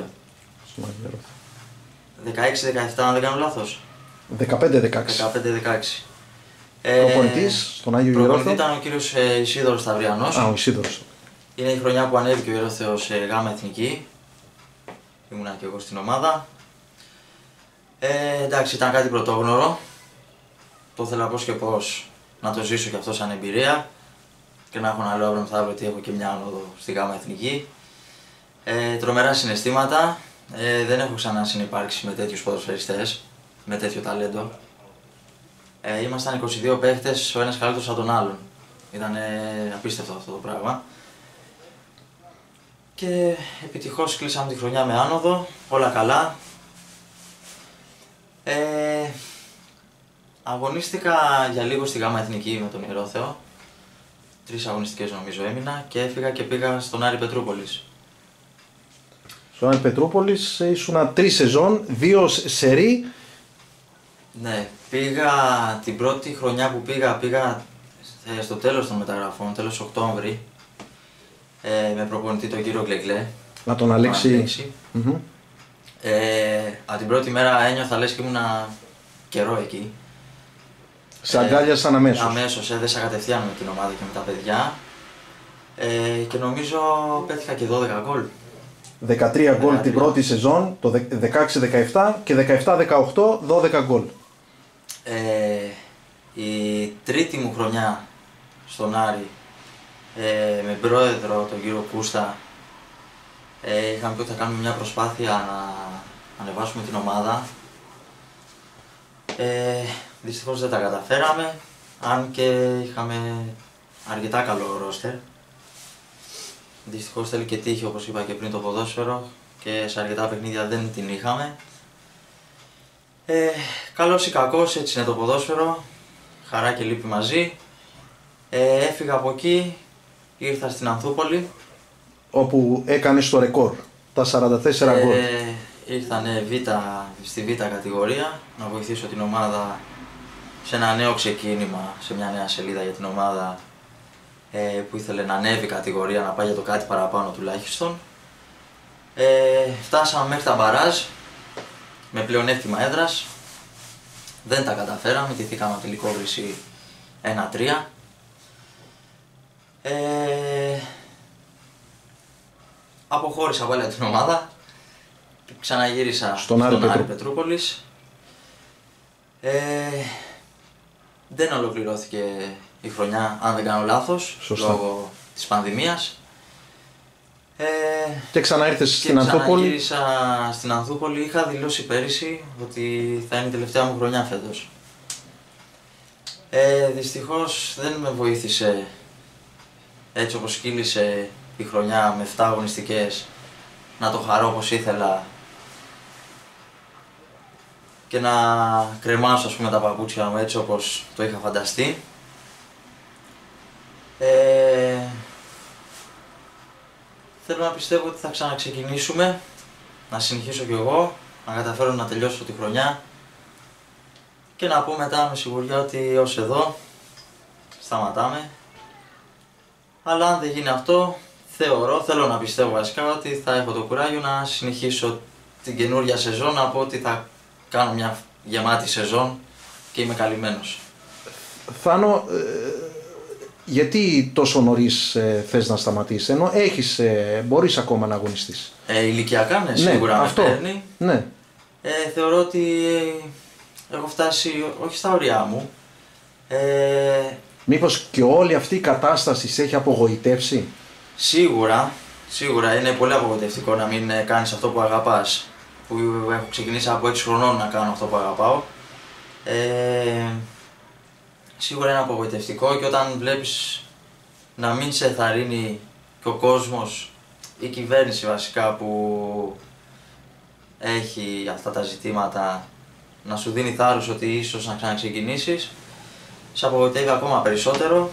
16-17, αν δεν κάνω λάθος. 15-16. 15-16. Προπονητής στον Άγιο Ιερόθεο. Προπονητής ήταν ο κύριος Ισίδωρος Σταυριανός. Ο Ισίδωρος. Είναι η χρονιά που ανέβηκε ο Ιερόθεος σε γάμα εθνική. Ήμουνα και εγώ στην ομάδα. Εντάξει, ήταν κάτι πρωτόγνωρο. Το ήθελα πώς και πώς να το ζήσω και αυτό σαν εμπειρία και να έχω να λέω αύριο μεθαύριο ότι έχω και μια άνοδο στη ΓΑΜΑ Εθνική. Τρομερά συναισθήματα. Δεν έχω ξανά συνυπάρξει με τέτοιους ποδοσφαιριστές, με τέτοιο ταλέντο. Ήμασταν 22 παίχτες, ο ένας καλύτερος από τον άλλον. Ήταν απίστευτο αυτό το πράγμα. Και επιτυχώς κλείσαμε τη χρονιά με άνοδο, όλα καλά. Αγωνίστηκα για λίγο στη ΓΑΜΑ Εθνική με τον Ιερό Θεό. 3 αγωνιστικές νομίζω έμεινα και έφυγα και πήγα στον Άρη Πετρούπολης. Στον Άρη Πετρούπολης ήσουν 3 σεζόν, 2 σερί. Ναι, πήγα την πρώτη χρονιά που πήγα στο τέλος των μεταγραφών, τέλος Οκτώβρη, με προπονητή τον κύριο Γκλεγκλέ. Να τον Αλέξη. Από την πρώτη μέρα ένιωθα λες και ήμουνα καιρό εκεί. Σε αγκάλιασαν αμέσως. Αμέσως, έδεσα κατευθείαν με την ομάδα και με τα παιδιά. Και νομίζω πέτυχα και 12 γκολ. 13 γκολ την πρώτη σεζόν, το 16-17 και 17-18, 12 γκολ. Η τρίτη μου χρονιά στον Άρη, με πρόεδρο τον κύριο Κούστα, είχαμε πει ότι θα κάνουμε μια προσπάθεια να ανεβάσουμε την ομάδα. Δυστυχώς δεν τα καταφέραμε, αν και είχαμε αρκετά καλό ρόστερ. Δυστυχώς θέλει και τύχη, όπως είπα και πριν, το ποδόσφαιρο και σε αρκετά παιχνίδια δεν την είχαμε. Καλός ή κακός, έτσι είναι το ποδόσφαιρο, χαρά και λύπη μαζί. Έφυγα από εκεί, ήρθα στην Ανθούπολη. Όπου έκανες το ρεκόρ, τα 44 γκολ. Ήρθα στη Β κατηγορία, να βοηθήσω την ομάδα σε ένα νέο ξεκίνημα, σε μια νέα σελίδα για την ομάδα που ήθελε να ανέβει κατηγορία, να πάει για το κάτι παραπάνω τουλάχιστον. Φτάσαμε μέχρι τα μπαράζ με πλεονέκτημα έδρας. Δεν τα καταφέραμε, τηθήκαμε από τελικό βρυσί 1-3. Αποχώρησα πάλι από την ομάδα. Ξαναγύρισα στον Άρη Πετρούπολης. Δεν ολοκληρώθηκε η χρονιά, αν δεν κάνω λάθος, λόγω της πανδημίας. Και ξανά ήρθες στην Ανθούπολη. Ξαναγύρισα στην Ανθούπολη. Είχα δηλώσει πέρυσι ότι θα είναι η τελευταία μου χρονιά φέτος. Δυστυχώς δεν με βοήθησε έτσι όπως κύλησε η χρονιά με 7 αγωνιστικές να το χαρώ όπως ήθελα και να κρεμάσω, ας πούμε, τα παπούτσια μου έτσι όπως το είχα φανταστεί. Θέλω να πιστεύω ότι θα ξαναξεκινήσουμε, να συνεχίσω κι εγώ, να καταφέρω να τελειώσω τη χρονιά και να πω μετά με σιγουριά ότι ως εδώ σταματάμε. Αλλά αν δεν γίνει αυτό, θέλω να πιστεύω βασικά ότι θα έχω το κουράγιο να συνεχίσω την καινούργια σεζόν, να πω ότι θα κάνω μια γεμάτη σεζόν και είμαι καλυμμένος. Θάνο, γιατί τόσο νωρίς θες να σταματήσεις, ενώ μπορείς ακόμα να αγωνιστείς? Ηλικιακά, ναι, σίγουρα αυτό. με παίρνει. Ναι. Θεωρώ ότι έχω φτάσει όχι στα ωριά μου. Μήπως και όλη αυτή η κατάσταση σε έχει απογοητεύσει? Σίγουρα είναι πολύ απογοητευτικό να μην κάνεις αυτό που αγαπάς. Που έχω ξεκινήσει από 6 χρονών να κάνω αυτό που αγαπάω. Σίγουρα είναι απογοητευτικό και όταν βλέπεις να μην σε ενθαρρύνει και ο κόσμος, η κυβέρνηση βασικά που έχει αυτά τα ζητήματα, να σου δίνει θάρρος ότι ίσως να ξαναξεκινήσεις, σε απογοητεύει ακόμα περισσότερο.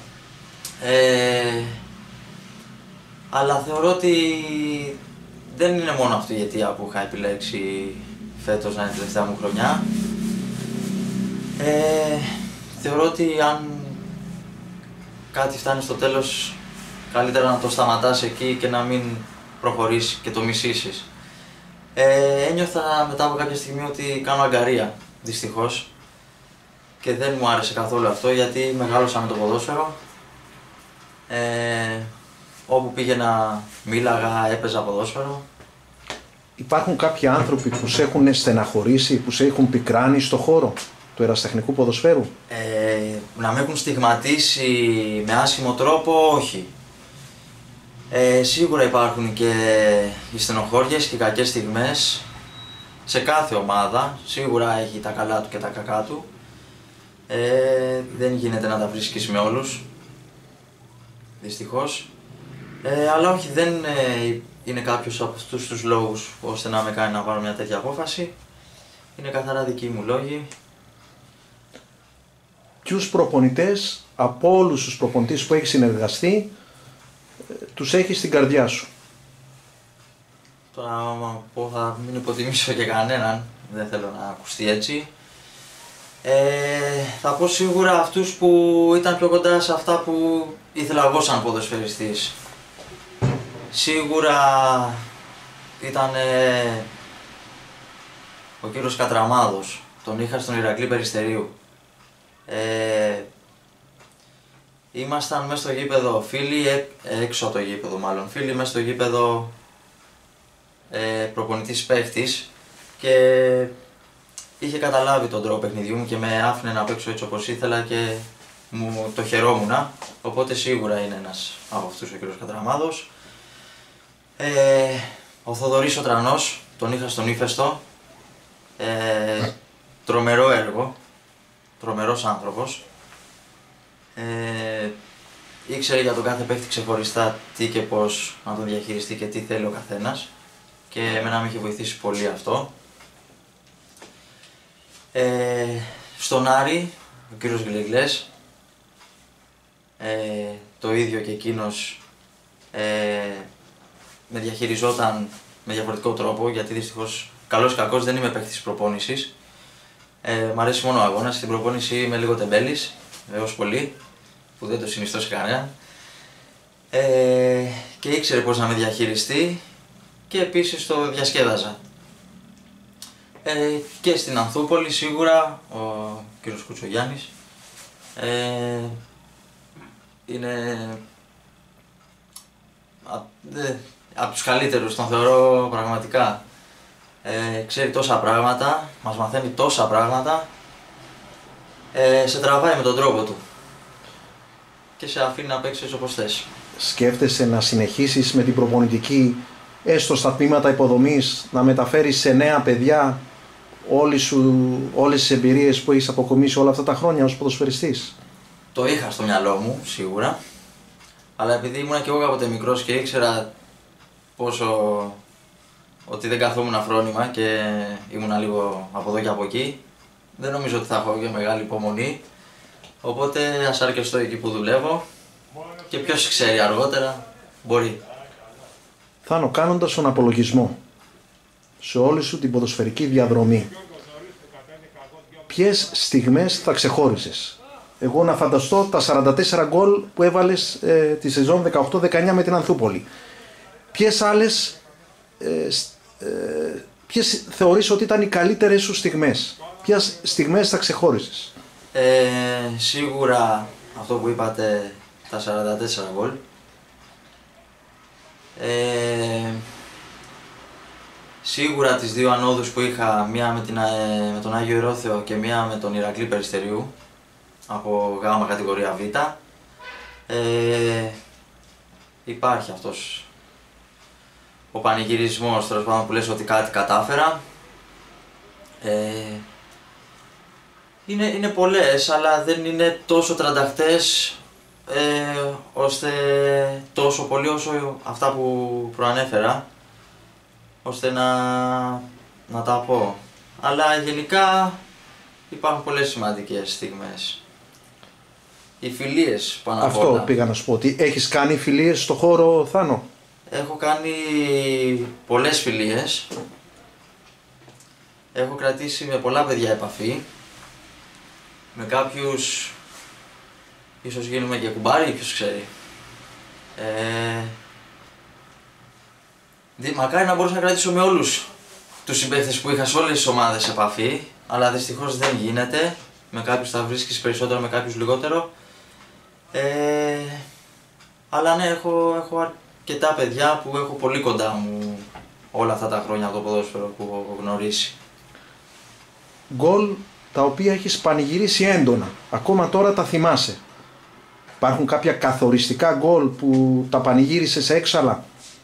Αλλά θεωρώ ότι δεν είναι μόνο αυτή η αιτία που είχα επιλέξει φέτος να είναι η τελευταία μου χρονιά. Θεωρώ ότι αν κάτι φτάνει στο τέλος, καλύτερα να το σταματάς εκεί και να μην προχωρήσει και το μισήσεις. Ένιωθα μετά από κάποια στιγμή ότι κάνω αγκαρία, δυστυχώς. Και δεν μου άρεσε καθόλου αυτό, γιατί μεγάλωσα με το ποδόσφαιρο. Όπου πήγαινα, μίλαγα, έπαιζα ποδόσφαιρο. Υπάρχουν κάποιοι άνθρωποι που σε έχουν στεναχωρήσει, που σε έχουν πικράνει στο χώρο? του ερασιτεχνικού ποδοσφαίρου? Να με έχουν στιγματίσει με άσχημο τρόπο, όχι. Σίγουρα υπάρχουν και οι στενοχώριες και οι κακές στιγμές σε κάθε ομάδα. Σίγουρα έχει τα καλά του και τα κακά του. Δεν γίνεται να τα βρίσκεις με όλους, δυστυχώς. Αλλά όχι, δεν είναι κάποιος από αυτούς τους λόγους ώστε να με κάνει να πάρω μια τέτοια απόφαση. Είναι καθαρά δικοί μου λόγοι. Ποιους προπονητές από όλους τους προπονητές που έχεις συνεργαστεί τους έχεις στην καρδιά σου? Τώρα άμα πω θα μην υποτιμήσω και κανέναν, δεν θέλω να ακουστεί έτσι. Θα πω σίγουρα αυτούς που ήταν πιο κοντά σε αυτά που ήθελα εγώ σαν ποδοσφαιριστής. Σίγουρα ήταν ο κύριος Κατραμάδος, τον είχα στον Ηρακλή Περιστερίου. Ήμασταν μέσα στο γήπεδο φίλοι, έξω από το γήπεδο μάλλον, φίλοι μέσα στο γήπεδο, προπονητής παίχτης, και είχε καταλάβει τον τρόπο παιχνιδιού μου και με άφηνε να παίξω έτσι όπως ήθελα και μου το χαιρόμουνα, οπότε σίγουρα είναι ένας από αυτούς ο κύριος Κατραμάδος. Ο Θοδωρής ο Τρανός, τον είχα στον Ύφεστο, τρομερό έργο, τρομερός άνθρωπος. Ήξερε για τον κάθε παίχτη ξεχωριστά τι και πώς να τον διαχειριστεί και τι θέλει ο καθένας, και εμένα με είχε βοηθήσει πολύ αυτό. Στον Άρη, ο κύριος Γλεγλές, το ίδιο και εκείνος με διαχειριζόταν με διαφορετικό τρόπο, γιατί δυστυχώς καλός ή κακός δεν είμαι παίκτης προπόνησης. Μ' αρέσει μόνο ο αγώνας, στην προπόνηση είμαι λίγο τεμπέλης, έως πολύ, που δεν το συνιστώ σε κανένα. Και ήξερε πώς να με διαχειριστεί και επίσης το διασκέδαζα. Και στην Ανθούπολη σίγουρα ο κύριος Κουτσογιάννης είναι από τους καλύτερους, τον θεωρώ πραγματικά. Ξέρει τόσα πράγματα, μας μαθαίνει τόσα πράγματα, σε τραβάει με τον τρόπο του και σε αφήνει να παίξεις όπως θες. Σκέφτεσαι να συνεχίσεις με την προπονητική, έστω στα τμήματα υποδομής, να μεταφέρεις σε νέα παιδιά όλες τις εμπειρίες που έχεις αποκομίσει όλα αυτά τα χρόνια ως ποδοσφαιριστής? Το είχα στο μυαλό μου, σίγουρα, αλλά επειδή ήμουν και εγώ κάποτε μικρός και ήξερα ότι δεν καθόμουν φρόνημα και ήμουν λίγο από εδώ και από εκεί, δεν νομίζω ότι θα έχω και μεγάλη υπομονή, οπότε ας αρκεστώ εκεί που δουλεύω και ποιος ξέρει, αργότερα μπορεί. Θάνο, κάνοντας τον απολογισμό σε όλη σου την ποδοσφαιρική διαδρομή, ποιες στιγμές θα ξεχώριζες? Εγώ να φανταστώ τα 44 γκολ που έβαλες τη σεζόν 18-19 με την Ανθούπολη. Ποιες άλλες ποιες θεωρείς ότι ήταν οι καλύτερες σου στιγμές? Ποιες στιγμές θα ξεχώριζες? Σίγουρα αυτό που είπατε, τα 44 γκολ. Σίγουρα τις δύο ανόδους που είχα, μία με τον Άγιο Ηρώθεο και μία με τον Ηρακλή Περιστερίου από γάμα κατηγορία Β. Υπάρχει αυτός ο πανηγυρισμός, τέλος πάντων, που λες ότι κάτι κατάφερα. Είναι πολλές, αλλά δεν είναι τόσο τρανταχτές ώστε τόσο πολύ όσο αυτά που προανέφερα, ώστε να τα πω. Αλλά γενικά υπάρχουν πολλές σημαντικές στιγμές. Οι φιλίες πάνω απ' όλα. Αυτό πήγα να σου πω, ότι έχεις κάνει φιλίες στο χώρο, Θάνο? Έχω κάνει πολλές φιλίες. Έχω κρατήσει με πολλά παιδιά επαφή. Με κάποιους ίσως γίνουμε και κουμπάρι, ποιος ξέρει. Μακάρι να μπορούσα να κρατήσω με όλους τους συμπαίκτες που είχα σε όλες τις ομάδες επαφή, αλλά δυστυχώς δεν γίνεται. Με κάποιους θα βρίσκεις περισσότερο, με κάποιους λιγότερο. Αλλά ναι, έχω αρκετά παιδιά που έχω πολύ κοντά μου όλα αυτά τα χρόνια από το ποδόσφαιρο που έχω γνωρίσει. Γκολ τα οποία έχεις πανηγυρίσει έντονα. Ακόμα τώρα τα θυμάσαι. Υπάρχουν κάποια καθοριστικά γκολ που τα πανηγύρισες έξαλα?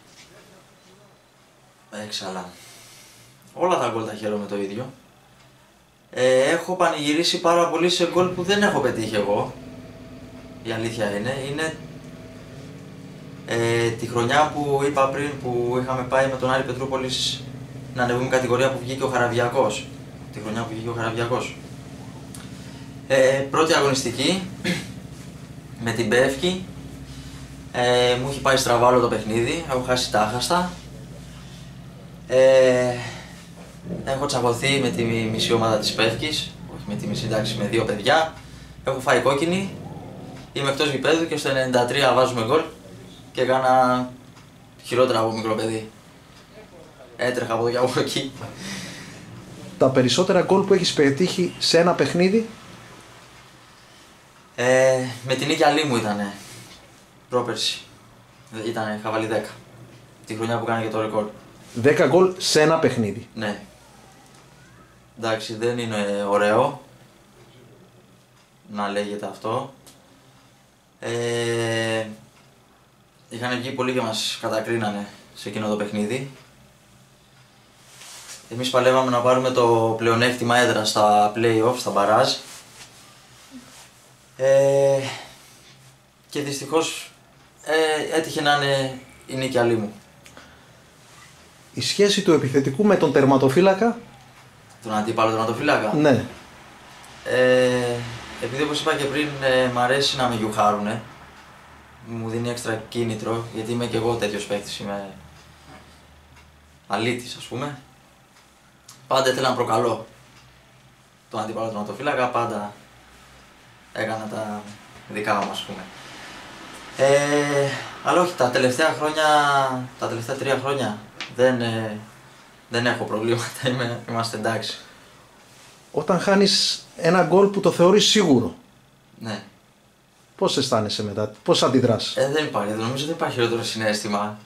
Έξαλα. Όλα τα γκολ τα χαίρομαι το ίδιο. Έχω πανηγυρίσει πάρα πολύ σε γκολ που δεν έχω πετύχει εγώ. Η αλήθεια είναι τη χρονιά που είπα πριν που είχαμε πάει με τον Άρη Πετρούπολης να ανεβούμε κατηγορία που βγήκε ο Χαραβιακός. Τη χρονιά που βγήκε ο Χαραβιακός. Πρώτη αγωνιστική με την Πεύκη. Μου έχει πάει στραβά όλο το παιχνίδι, έχω χάσει τα άχαστα. Έχω τσακωθεί με τη μισή ομάδα της Πεύκης, όχι με τη μισή, εντάξει, με δύο παιδιά. Έχω φάει κόκκινη, είμαι εκτός γηπέδου και στο 93 βάζουμε γκολ και έκανα χειρότερα από μικρό παιδί. Έτρεχα από εδώ και από εκεί. Τα περισσότερα γκολ που έχεις πετύχει σε ένα παιχνίδι? Με την νίκη Αλήμου ήτανε, πρόπερση. Είχα βάλει 10, τη χρονιά που κάνει και το ρεκόρ. 10 γκολ σε ένα παιχνίδι. Ναι. Εντάξει, δεν είναι ωραίο να λέγεται αυτό. Είχαν βγει πολλοί και μας κατακρίνανε σε εκείνο το παιχνίδι. Εμείς παλεύαμε να πάρουμε το πλεονέκτημα έδρα στα play-off, στα μπαράζ. Και δυστυχώς έτυχε να είναι η νίκη Αλήμου. Η σχέση του επιθετικού με τον τερματοφύλακα? Τον αντίπαλο τερματοφύλακα. Ναι. Επειδή όπως είπα και πριν μ' αρέσει να με γιουχάρουνε, μου δίνει έξτρα κίνητρο, γιατί είμαι και εγώ τέτοιος παίκτης, είμαι αλήτης ας πούμε. Πάντα ήθελα να προκαλώ τον αντίπαλο τερματοφύλακα, πάντα έκανα τα δικά μου ας πούμε. Αλλά όχι, τα τελευταία 3 χρόνια δεν έχω προβλήματα, είμαστε εντάξει. Όταν χάνεις ένα γκολ που το θεωρείς σίγουρο, Ναι. πώς αισθάνεσαι μετά, πώς αντιδράς? Δεν υπάρχει, νομίζω δεν υπάρχει χειρότερο συναίσθημα.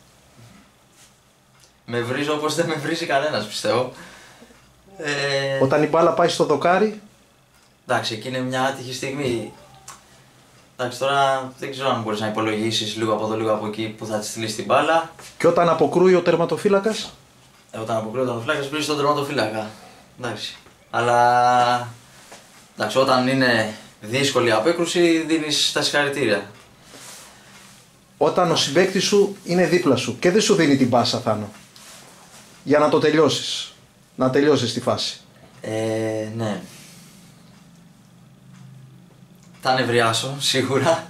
Με βρίζω όπως δεν με βρίζει κανένας πιστεύω. Όταν η μπάλα πάει στο δοκάρι? Εντάξει, εκεί είναι μια άτυχη στιγμή. Εντάξει, τώρα δεν ξέρω αν μπορείς να υπολογίσεις λίγο από εδώ, λίγο από εκεί που θα τη στείλεις την μπάλα. Και όταν αποκρούει ο τερματοφύλακας? Όταν αποκρούει ο τερματοφύλακας βρίσκεις τον τερματοφύλακα. Εντάξει. Αλλά εντάξει, όταν είναι δύσκολη η απέκρουση δίνεις τα συγχαρητήρια. Όταν ο συμπαίκτης σου είναι δίπλα σου και δεν σου δίνει την πάσα, Θάνο, για να το τελειώσεις, να τελειώσεις τη φάση. Ναι. Θα νευριάσω, σίγουρα.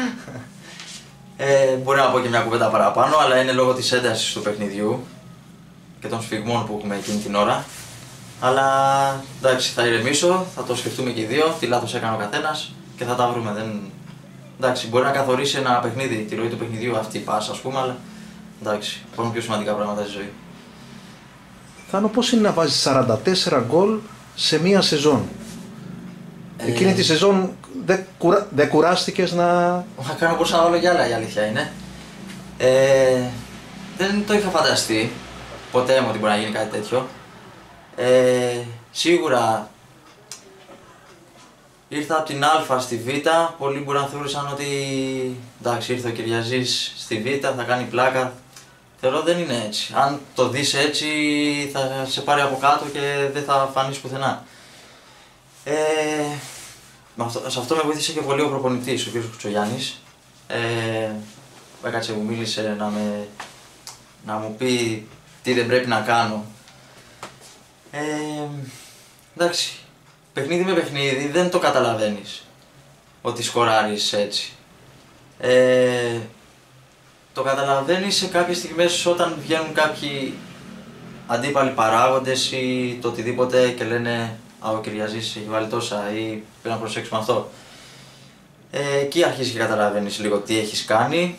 Μπορεί να πω και μια κουβέντα παραπάνω, αλλά είναι λόγω της έντασης του παιχνιδιού και των σφιγμών που έχουμε εκείνη την ώρα. Αλλά εντάξει, θα ηρεμήσω, θα το σκεφτούμε και οι δύο, τι λάθος έκανε ο καθένας και θα τα βρούμε. Εντάξει, μπορεί να καθορίσει ένα παιχνίδι, τη ροή του παιχνιδιού αυτή η πάσα, ας πούμε, αλλά εντάξει, υπάρχουν πιο σημαντικά πράγματα στη ζωή. Θάνο, πώς είναι να βάζεις 44 γκολ σε μία σεζόν? Εκείνη τη σεζόν δεν κουράστηκες να... Μακάρι μπορούσα να βάλω κι άλλα, η αλήθεια είναι. Δεν το είχα φανταστεί ποτέ μου ότι μπορεί να γίνει κάτι τέτοιο. Σίγουρα ήρθα από την Α στη Β, πολλοί μπορεί να θεωρούσαν ότι εντάξει, ήρθε ο Κυριαζής στη Β, θα κάνει πλάκα. Θεωρώ δεν είναι έτσι. Αν το δεις έτσι θα σε πάρει από κάτω και δεν θα φανείς πουθενά. Σε αυτό με βοήθησε και πολύ ο προπονητής, ο κ. Κουτσογιάννης. Έκατσε, μου μίλησε να μου πει τι δεν πρέπει να κάνω. Εντάξει, παιχνίδι με παιχνίδι δεν το καταλαβαίνεις ότι σκοράρεις έτσι. Το καταλαβαίνεις σε κάποιες στιγμές όταν βγαίνουν κάποιοι αντίπαλοι παράγοντες ή το οτιδήποτε και λένε «Α, ο Κυριαζής έχει βάλει τόσα» ή «Πρέπει να προσέξουμε αυτό». Εκεί αρχίζεις και καταλαβαίνεις λίγο τι έχεις κάνει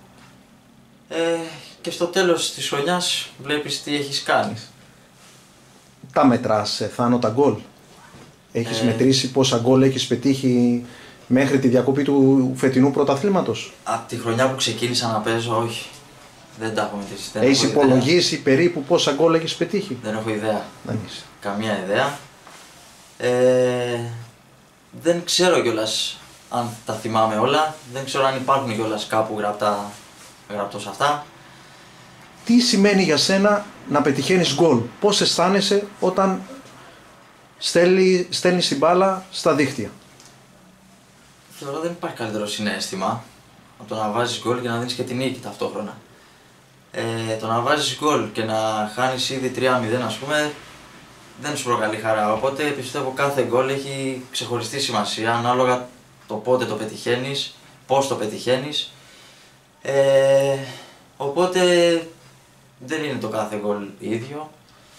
και στο τέλος της χρονιάς βλέπεις τι έχεις κάνει. Τα μετράς, Θάνο, τα γκολ? Έχεις μετρήσει πόσα γκολ έχεις πετύχει μέχρι τη διακοπή του φετινού πρωταθλήματος? Από τη χρονιά που ξεκίνησα να παίζω, όχι. Δεν τα έχω μετρήσει. Έχεις υπολογίσει περίπου πόσα γκολ έχεις πετύχει? Δεν έχω ιδέα. Δεν είσαι. Καμία ιδέα. Δεν ξέρω κιόλας αν τα θυμάμαι όλα, δεν ξέρω αν υπάρχουν κιόλας κάπου γραπτό σε αυτά. Τι σημαίνει για σένα να πετυχαίνεις γκολ? Πώς αισθάνεσαι όταν στέλνεις την μπάλα στα δίχτυα? Θεωρώ δεν υπάρχει καλύτερο συναίσθημα από το να βάζεις γκολ και να δίνεις και την νίκη ταυτόχρονα. Το να βάζεις γκολ και να χάνεις ήδη 3-0 ας πούμε, δεν σου προκαλεί χαρά, οπότε πιστεύω κάθε γκολ έχει ξεχωριστή σημασία ανάλογα το πότε το πετυχαίνεις, πώς το πετυχαίνεις. Οπότε δεν είναι το κάθε γκολ ίδιο.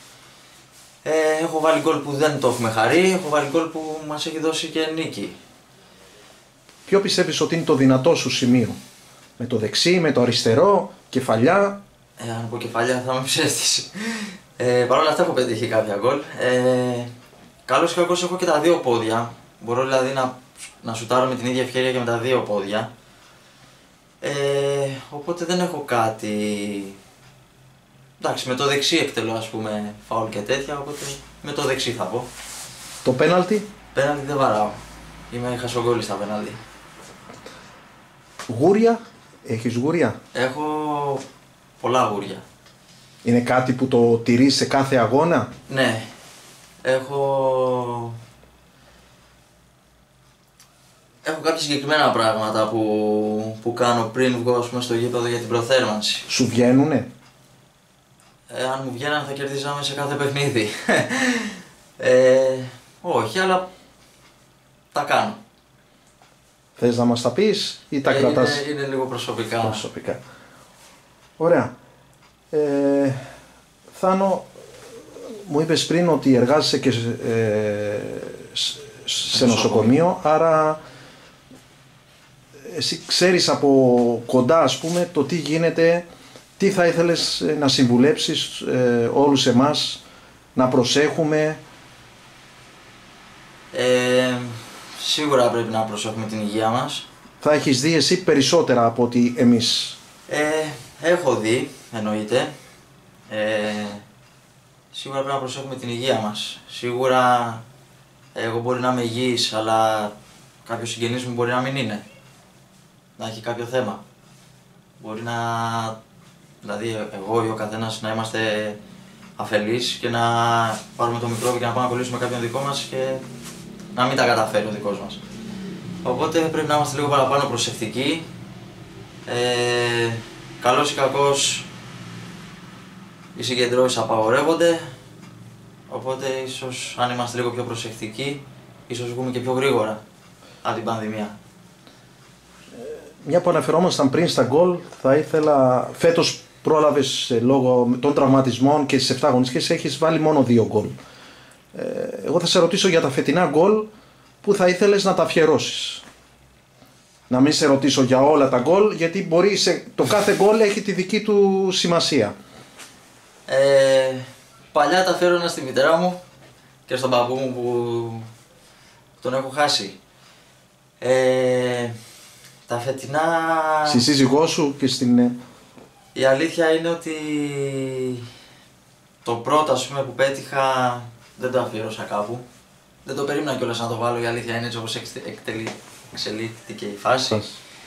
Έχω βάλει γκολ που δεν το έχουμε χαρεί, έχω βάλει γκολ που μας έχει δώσει και νίκη. Ποιο πιστεύεις ότι είναι το δυνατό σου σημείο? Με το δεξί, με το αριστερό, κεφαλιά? Αν πω κεφαλιά θα με ψεύτεις. Παρ' όλα αυτά έχω πετύχει κάποια γκολ. Καλώς ή κακώς έχω και τα δύο πόδια. Μπορώ δηλαδή να σουτάρω με την ίδια ευκαιρία και με τα δύο πόδια. Οπότε δεν έχω κάτι... Εντάξει, με το δεξί εκτελώ ας πούμε φάουλ και τέτοια, οπότε με το δεξί θα πω. Το πέναλτι? Πέναλτι δεν βαράω. Είμαι χασογκόλης στα πέναλτι. Γούρια? Έχεις γούρια? Έχω πολλά γούρια. Είναι κάτι που το τηρείς σε κάθε αγώνα? Ναι. Έχω κάποια συγκεκριμένα πράγματα που κάνω πριν βγω ας πούμε, στο γήπεδο για την προθέρμανση. Σου βγαίνουνε? Αν μου βγαίνανε θα κερδίζαμε σε κάθε παιχνίδι. Όχι, αλλά τα κάνω. Θες να μας τα πεις ή τα κρατάς? Είναι λίγο προσωπικά. Ωραία. Θάνο, μου είπες πριν ότι εργάζεσαι και σε νοσοκομείο, άρα εσύ ξέρεις από κοντά ας πούμε το τι γίνεται, τι θα ήθελες να συμβουλέψεις όλους εμάς να προσέχουμε? Σίγουρα πρέπει να προσέχουμε την υγεία μας. Θα έχεις δει εσύ περισσότερα από ότι εμείς? Έχω δει, εννοείται. Σίγουρα πρέπει να προσέχουμε την υγεία μας. Σίγουρα εγώ μπορεί να είμαι υγιής, αλλά κάποιος συγγενής μου μπορεί να μην είναι. Να έχει κάποιο θέμα. Μπορεί να... Δηλαδή εγώ ή ο καθένας να είμαστε αφελείς και να πάρουμε το μικρόβιο και να πάμε να κολλήσουμε κάποιον δικό μας και να μην τα καταφέρει ο δικός μας. Οπότε πρέπει να είμαστε λίγο παραπάνω προσεκτικοί. Καλώς ή κακώς οι συγκεντρώσεις απαγορεύονται, οπότε ίσως αν είμαστε λίγο πιο προσεκτικοί, ίσως βγούμε και πιο γρήγορα από την πανδημία. Μια που αναφερόμασταν πριν στα γκολ, θα ήθελα, φέτος πρόλαβες λόγω των τραυματισμών και στις 7 αγωνιστικές έχεις βάλει μόνο 2 γκολ. Εγώ θα σε ρωτήσω για τα φετινά γκολ που θα ήθελες να τα αφιερώσεις. Να μην σε ρωτήσω για όλα τα γκολ, γιατί μπορεί το κάθε γκολ έχει τη δική του σημασία. Παλιά τα αφιέρωνα στη μητέρα μου και στον παππού μου που τον έχω χάσει. Τα φετινά... Στη σύζυγό σου και στην... Η αλήθεια είναι ότι το πρώτο ας πούμε, που πέτυχα δεν το αφιέρωσα κάπου. Δεν το περίμενα κιόλας να το βάλω, η αλήθεια είναι έτσι όπως εξελίχθηκε η φάση.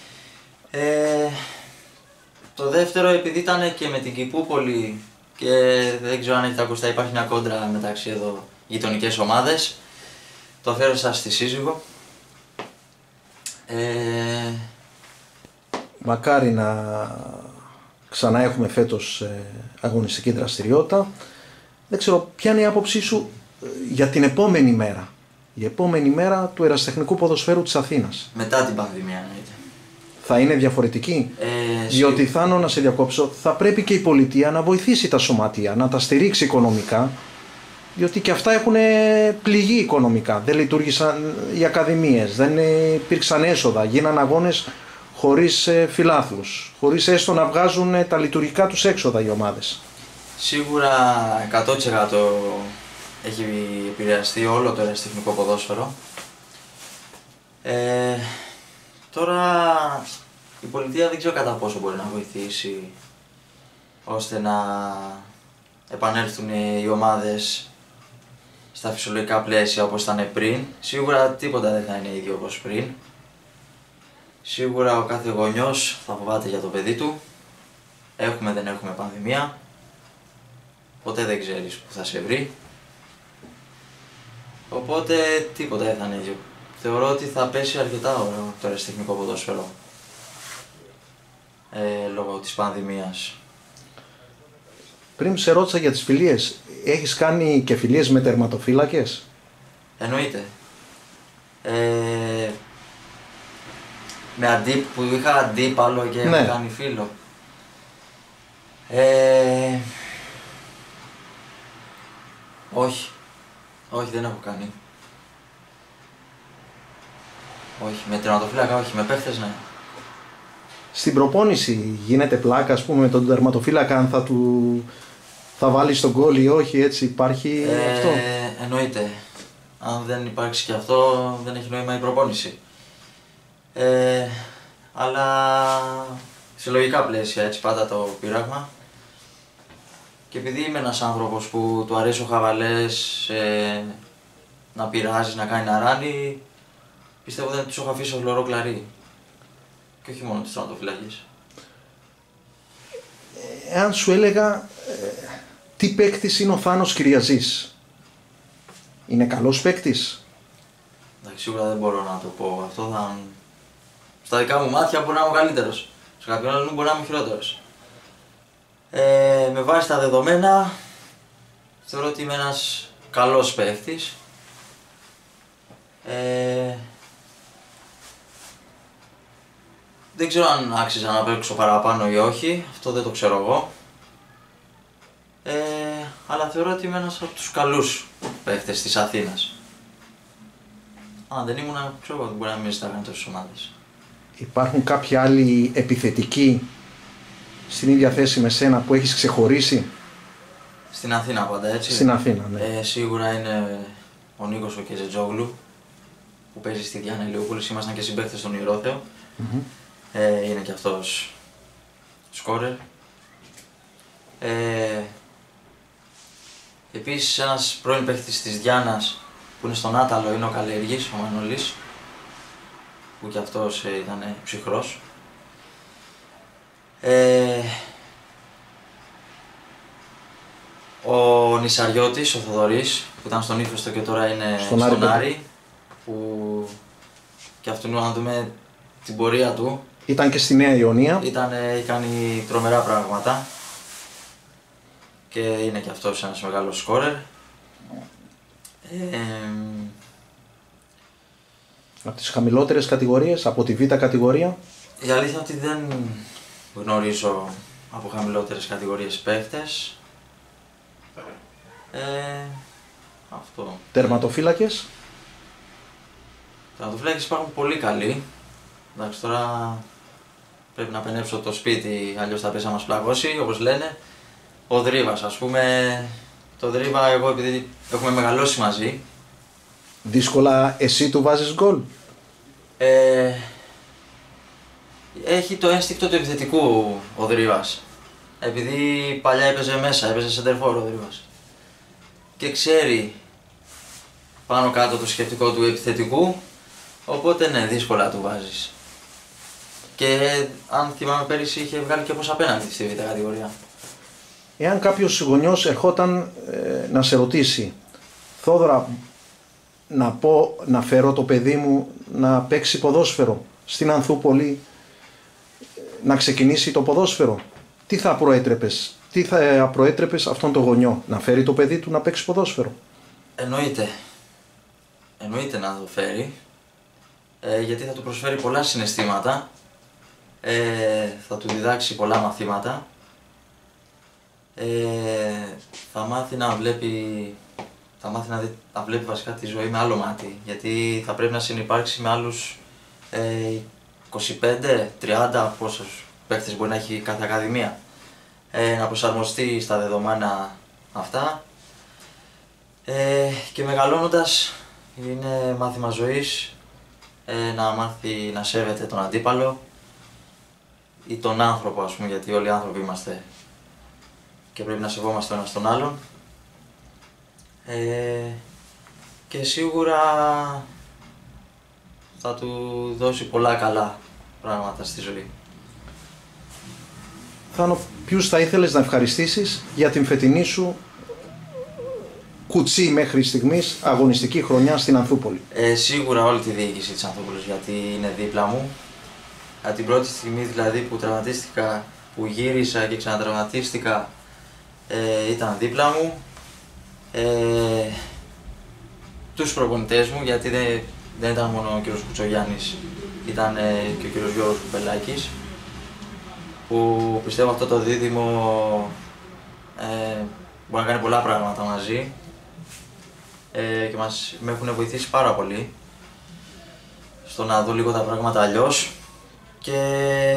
Το δεύτερο, επειδή ήταν και με την Κηπούπολη και δεν ξέρω αν έχετε ακουστά, υπάρχει μια κόντρα μεταξύ εδώ γειτονικές ομάδες. Το αφιέρωσα στη σύζυγο. Μακάρι να ξανά έχουμε φέτος αγωνιστική δραστηριότητα. Δεν ξέρω, ποια είναι η άποψή σου για την επόμενη μέρα. Η επόμενη μέρα του ερασιτεχνικού ποδοσφαίρου της Αθήνας. Μετά την πανδημία εννοείται. Θα είναι διαφορετική. Διότι Θάνο, να σε διακόψω, θα πρέπει και η πολιτεία να βοηθήσει τα σωματεία, να τα στηρίξει οικονομικά. Διότι και αυτά έχουν πληγεί οικονομικά. Δεν λειτουργήσαν οι ακαδημίες, δεν υπήρξαν έσοδα, γίναν αγώνες χωρίς φιλάθλους, χωρίς έστω να βγάζουν τα λειτουργικά τους έξοδα οι ομάδες. Σίγουρα 100% έχει επηρεαστεί όλο το ερασιτεχνικό ποδόσφαιρο. Τώρα η πολιτεία δεν ξέρω κατά πόσο μπορεί να βοηθήσει ώστε να επανέλθουν οι ομάδες στα φυσιολογικά πλαίσια όπως ήταν πριν. Σίγουρα τίποτα δεν θα είναι ίδιο όπως πριν. Σίγουρα ο κάθε γονιός θα φοβάται για το παιδί του. Έχουμε δεν έχουμε πανδημία. Ποτέ δεν ξέρεις που θα σε βρει. Οπότε τίποτα δεν θα είναι ίδιο. Θεωρώ ότι θα πέσει αρκετά ωραίο το ερασιτεχνικό ποδόσφαιρο. Λόγω της πανδημίας. Πριν σε ρώτησα για τις φιλίες, έχεις κάνει και φιλίες με τερματοφύλακες? Εννοείται. Που είχα αντίπαλο και ναι. έχω κάνει φίλο. Όχι. Όχι, δεν έχω κάνει. Όχι, με τερματοφύλακα όχι, με παίχτες ναι. Στην προπόνηση γίνεται πλάκα, ας πούμε, με τον τερματοφύλακα, αν θα βάλει τον γκολ ή όχι, έτσι υπάρχει αυτό? Εννοείται. Αν δεν υπάρξει και αυτό, δεν έχει νόημα η προπόνηση. Αλλά σε λογικά πλαίσια, έτσι πάντα το πείραγμα. Και επειδή είμαι ένας άνθρωπος που του αρέσει ο χαβαλές, να πειράζει, να κάνει να ράνει, πιστεύω δεν τους έχω αφήσει χλωρό κλαρί. Και όχι μόνο τους τερματοφύλακες. Εάν σου έλεγα τι παίκτης είναι ο Θάνος Κυριαζής, είναι καλός παίκτης? Εντάξει, σίγουρα δεν μπορώ να το πω. Αυτό θα... Στα δικά μου μάτια μπορεί να είμαι ο καλύτερος. Σε κάποιον άλλον μπορεί να είμαι ο χειρότερος. Με βάση τα δεδομένα, θεωρώ ότι είμαι ένας καλός παίκτης. Δεν ξέρω αν άξιζα να παίξω παραπάνω ή όχι, αυτό δεν το ξέρω εγώ. Αλλά θεωρώ ότι είμαι ένας από τους καλούς παίκτες της Αθήνας. Αν δεν ήμουν, ξέρω εγώ, μπορεί να μην ζητάγανε τόσες ομάδες. Υπάρχουν κάποιοι άλλοι επιθετικοί στην ίδια θέση με σένα που έχεις ξεχωρίσει? Στην Αθήνα πάντα, έτσι. Στην Αθήνα, ναι. Σίγουρα είναι ο Νίκος ο Κεζετζόγλου που παίζει στη Διάννα Ηλιούπολης. Ήμασταν και συμπαίκτες στον Ηρώθεο. Είναι και αυτός σκόρερ. Επίσης ένας πρώην παίκτης της Διάννας που είναι στον Άταλο είναι ο Καλέργης, ο Μανολής, που και αυτός ήταν ψυχρός. Ο Νησαριώτης, ο Θοδωρής, που ήταν στον Ύφεστο και τώρα είναι στον Άρη, που και αυτόν να δούμε την πορεία του. Ήταν και στη Νέα Ιωνία. Έχει κάνει τρομερά πράγματα και είναι και αυτός ένας μεγάλος σκόρερ. Από τις χαμηλότερες κατηγορίες, από τη Β κατηγορία? Η αλήθεια είναι ότι δεν γνωρίζω από χαμηλότερες κατηγορίες παίχτες. Αυτό. Τερματοφύλακες? Τερματοφύλακες υπάρχουν πολύ καλοί. Εντάξει, τώρα πρέπει να πενέψω το σπίτι, αλλιώς θα πέσει να μας πλαγώσει, όπως λένε. Ο Δρύβας, ας πούμε, το Δρύβα εγώ επειδή έχουμε μεγαλώσει μαζί. Δύσκολα εσύ του βάζεις γκολ? Έχει το ένστικτο του επιθετικού ο Δρύβας. Επειδή παλιά έπαιζε μέσα, έπαιζε σεντερφόρ ο Δρύβας. Και ξέρει πάνω κάτω το σκεπτικό του επιθετικού, οπότε ναι, δύσκολα του βάζεις. Και αν θυμάμαι πέρυσι είχε βγάλει και πως απέναντι στη Β' κατηγορία. Εάν κάποιος γονιός ερχόταν να σε ρωτήσει, Θόδωρα, να φέρω το παιδί μου να παίξει ποδόσφαιρο στην Ανθούπολη, να ξεκινήσει το ποδόσφαιρο, τι θα προέτρεπες αυτόν τον γονιό, να φέρει το παιδί του να παίξει ποδόσφαιρο? Εννοείται. Εννοείται να το φέρει, γιατί θα του προσφέρει πολλά συναισθήματα, θα του διδάξει πολλά μαθήματα, θα μάθει να βλέπει, να βλέπει βασικά τη ζωή με άλλο μάτι, γιατί θα πρέπει να συνυπάρξει με άλλους 25-30 πόσους παίκτες μπορεί να έχει κάθε ακαδημία, να προσαρμοστεί στα δεδομένα αυτά, και μεγαλώνοντας είναι μάθημα ζωής, να μάθει να σέβεται τον αντίπαλο ή τον άνθρωπο, ας πούμε, γιατί όλοι οι άνθρωποι είμαστε και πρέπει να σεβόμαστε ο ένας τον άλλον. και σίγουρα θα του δώσει πολλά καλά πράγματα στη ζωή. Θάνο, ποιους θα ήθελες να ευχαριστήσεις για την φετινή σου κουτσή μέχρι στιγμής αγωνιστική χρονιά στην Ανθούπολη? Σίγουρα όλη τη διοίκηση της Ανθούπολης, γιατί είναι δίπλα μου. Από την πρώτη στιγμή δηλαδή που τραυματίστηκα, που γύρισα και ξανατραυματίστηκα, ήταν δίπλα μου. Τους προπονητές μου, γιατί δεν ήταν μόνο ο κ. Κουτσογιάννης, ήταν και ο κ. Γιώργος Κουπελάκης, που πιστεύω αυτό το δίδυμο μπορεί να κάνει πολλά πράγματα μαζί και με έχουν βοηθήσει πάρα πολύ στο να δω λίγο τα πράγματα αλλιώς. Και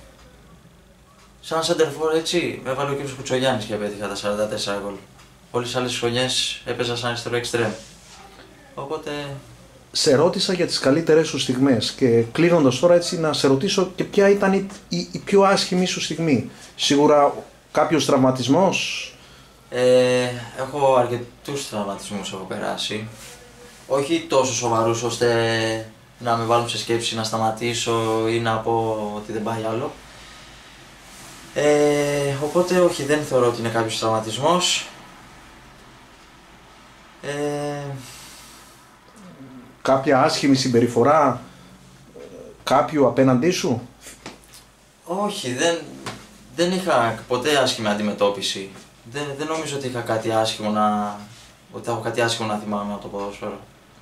σαν center for έτσι, με έβαλε ο κ. Κουτσογιάννης και πέτυχα τα 44 γκολ. Όλες τις άλλες χρονιές έπαιζα σαν αριστερό εξτρέμ. Οπότε... Σε ρώτησα για τις καλύτερες σου στιγμές και κλείνοντας τώρα έτσι να σε ρωτήσω και ποια ήταν η πιο άσχημη σου στιγμή. Σίγουρα κάποιος τραυματισμός? Έχω αρκετούς τραυματισμούς έχω περάσει. Όχι τόσο σοβαρούς ώστε να με βάλουν σε σκέψη να σταματήσω ή να πω ότι δεν πάει άλλο. Οπότε όχι, δεν θεωρώ ότι είναι κάποιος τραυματισμός. Κάποια άσχημη συμπεριφορά κάποιου απέναντί σου? Όχι, δεν είχα ποτέ άσχημη αντιμετώπιση. Δεν νομίζω ότι είχα κάτι άσχημο ότι θα έχω κάτι άσχημο να θυμάμαι από το ποδόσφαιρο.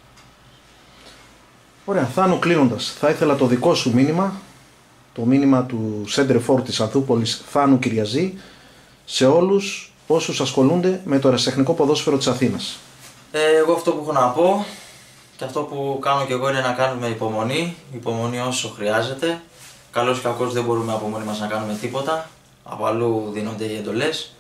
Ωραία, Θάνο, κλείνοντας, θα ήθελα το δικό σου μήνυμα, το μήνυμα του center for της Ανθούπολης Θάνου Κυριαζή, σε όλους όσους ασχολούνται με το ερασιτεχνικό ποδόσφαιρο της Αθήνας. Εγώ αυτό που έχω να πω και αυτό που κάνω και εγώ είναι να κάνουμε υπομονή όσο χρειάζεται. Καλώς ή κακώς δεν μπορούμε από μόνοι μας να κάνουμε τίποτα, από αλλού δίνονται οι εντολές.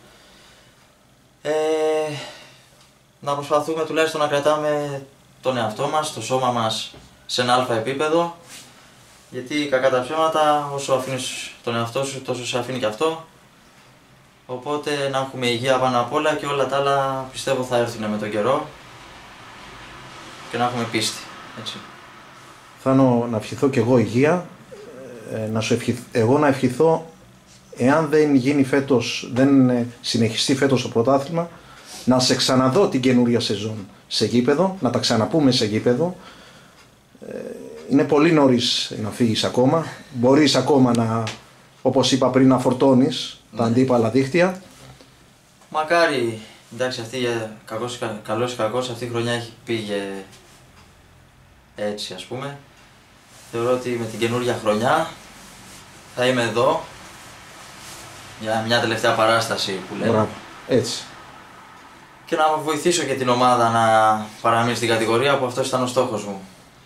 Να προσπαθούμε τουλάχιστον να κρατάμε τον εαυτό μας, το σώμα μας σε ένα αλφα επίπεδο, γιατί κακά τα ψέματα, όσο αφήνεις τον εαυτό σου τόσο σε αφήνει και αυτό. Οπότε να έχουμε υγεία πάνω απ' όλα και όλα τα άλλα πιστεύω θα έρθουν με τον καιρό και να έχουμε πίστη, έτσι. Θάνο, να ευχηθώ και εγώ υγεία, εγώ να ευχηθώ, εάν δεν γίνει φέτος, δεν συνεχιστεί φέτος το πρωτάθλημα, να σε ξαναδώ την καινούρια σεζόν σε γήπεδο, να τα ξαναπούμε σε γήπεδο. Είναι πολύ νωρίς να φύγεις ακόμα, μπορείς ακόμα να, όπως είπα πριν, να φορτώνεις τα αντίπαλα δίχτυα. Μακάρι, εντάξει, καλώς ή κακώς αυτή η χρονιά πήγε έτσι, ας πούμε. Θεωρώ ότι με την καινούρια χρονιά θα είμαι εδώ για μια τελευταία παράσταση που λέμε. Μπράβο, έτσι. Και να βοηθήσω και την ομάδα να παραμείνει στην κατηγορία, που αυτός ήταν ο στόχος μου.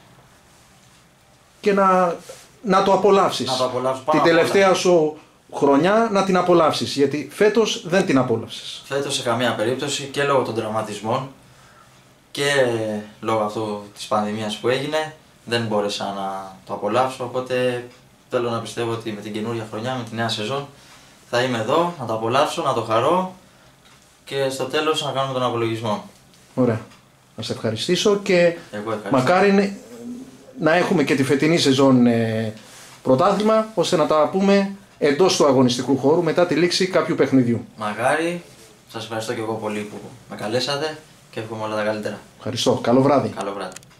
Και να το απολαύσεις. Να το απολαύσω την τελευταία σου χρονιά να την απολαύσεις, γιατί φέτος δεν την απόλαυσες. Φέτος σε καμία περίπτωση, και λόγω των τραυματισμών και λόγω αυτού της πανδημίας που έγινε, δεν μπόρεσα να το απολαύσω, οπότε θέλω να πιστεύω ότι με την καινούρια χρονιά, με τη νέα σεζόν, θα είμαι εδώ, να το απολαύσω, να το χαρώ και στο τέλος να κάνουμε τον απολογισμό. Ωραία. Να σε ευχαριστήσω και μακάρι να έχουμε και τη φετινή σεζόν πρωτάθλημα, ώστε να τα πούμε εντός του αγωνιστικού χώρου μετά τη λήξη κάποιου παιχνιδιού. Μακάρι. Σας ευχαριστώ και εγώ πολύ που με καλέσατε και εύχομαι όλα τα καλύτερα. Ευχαριστώ. Καλό βράδυ. Καλό βράδυ.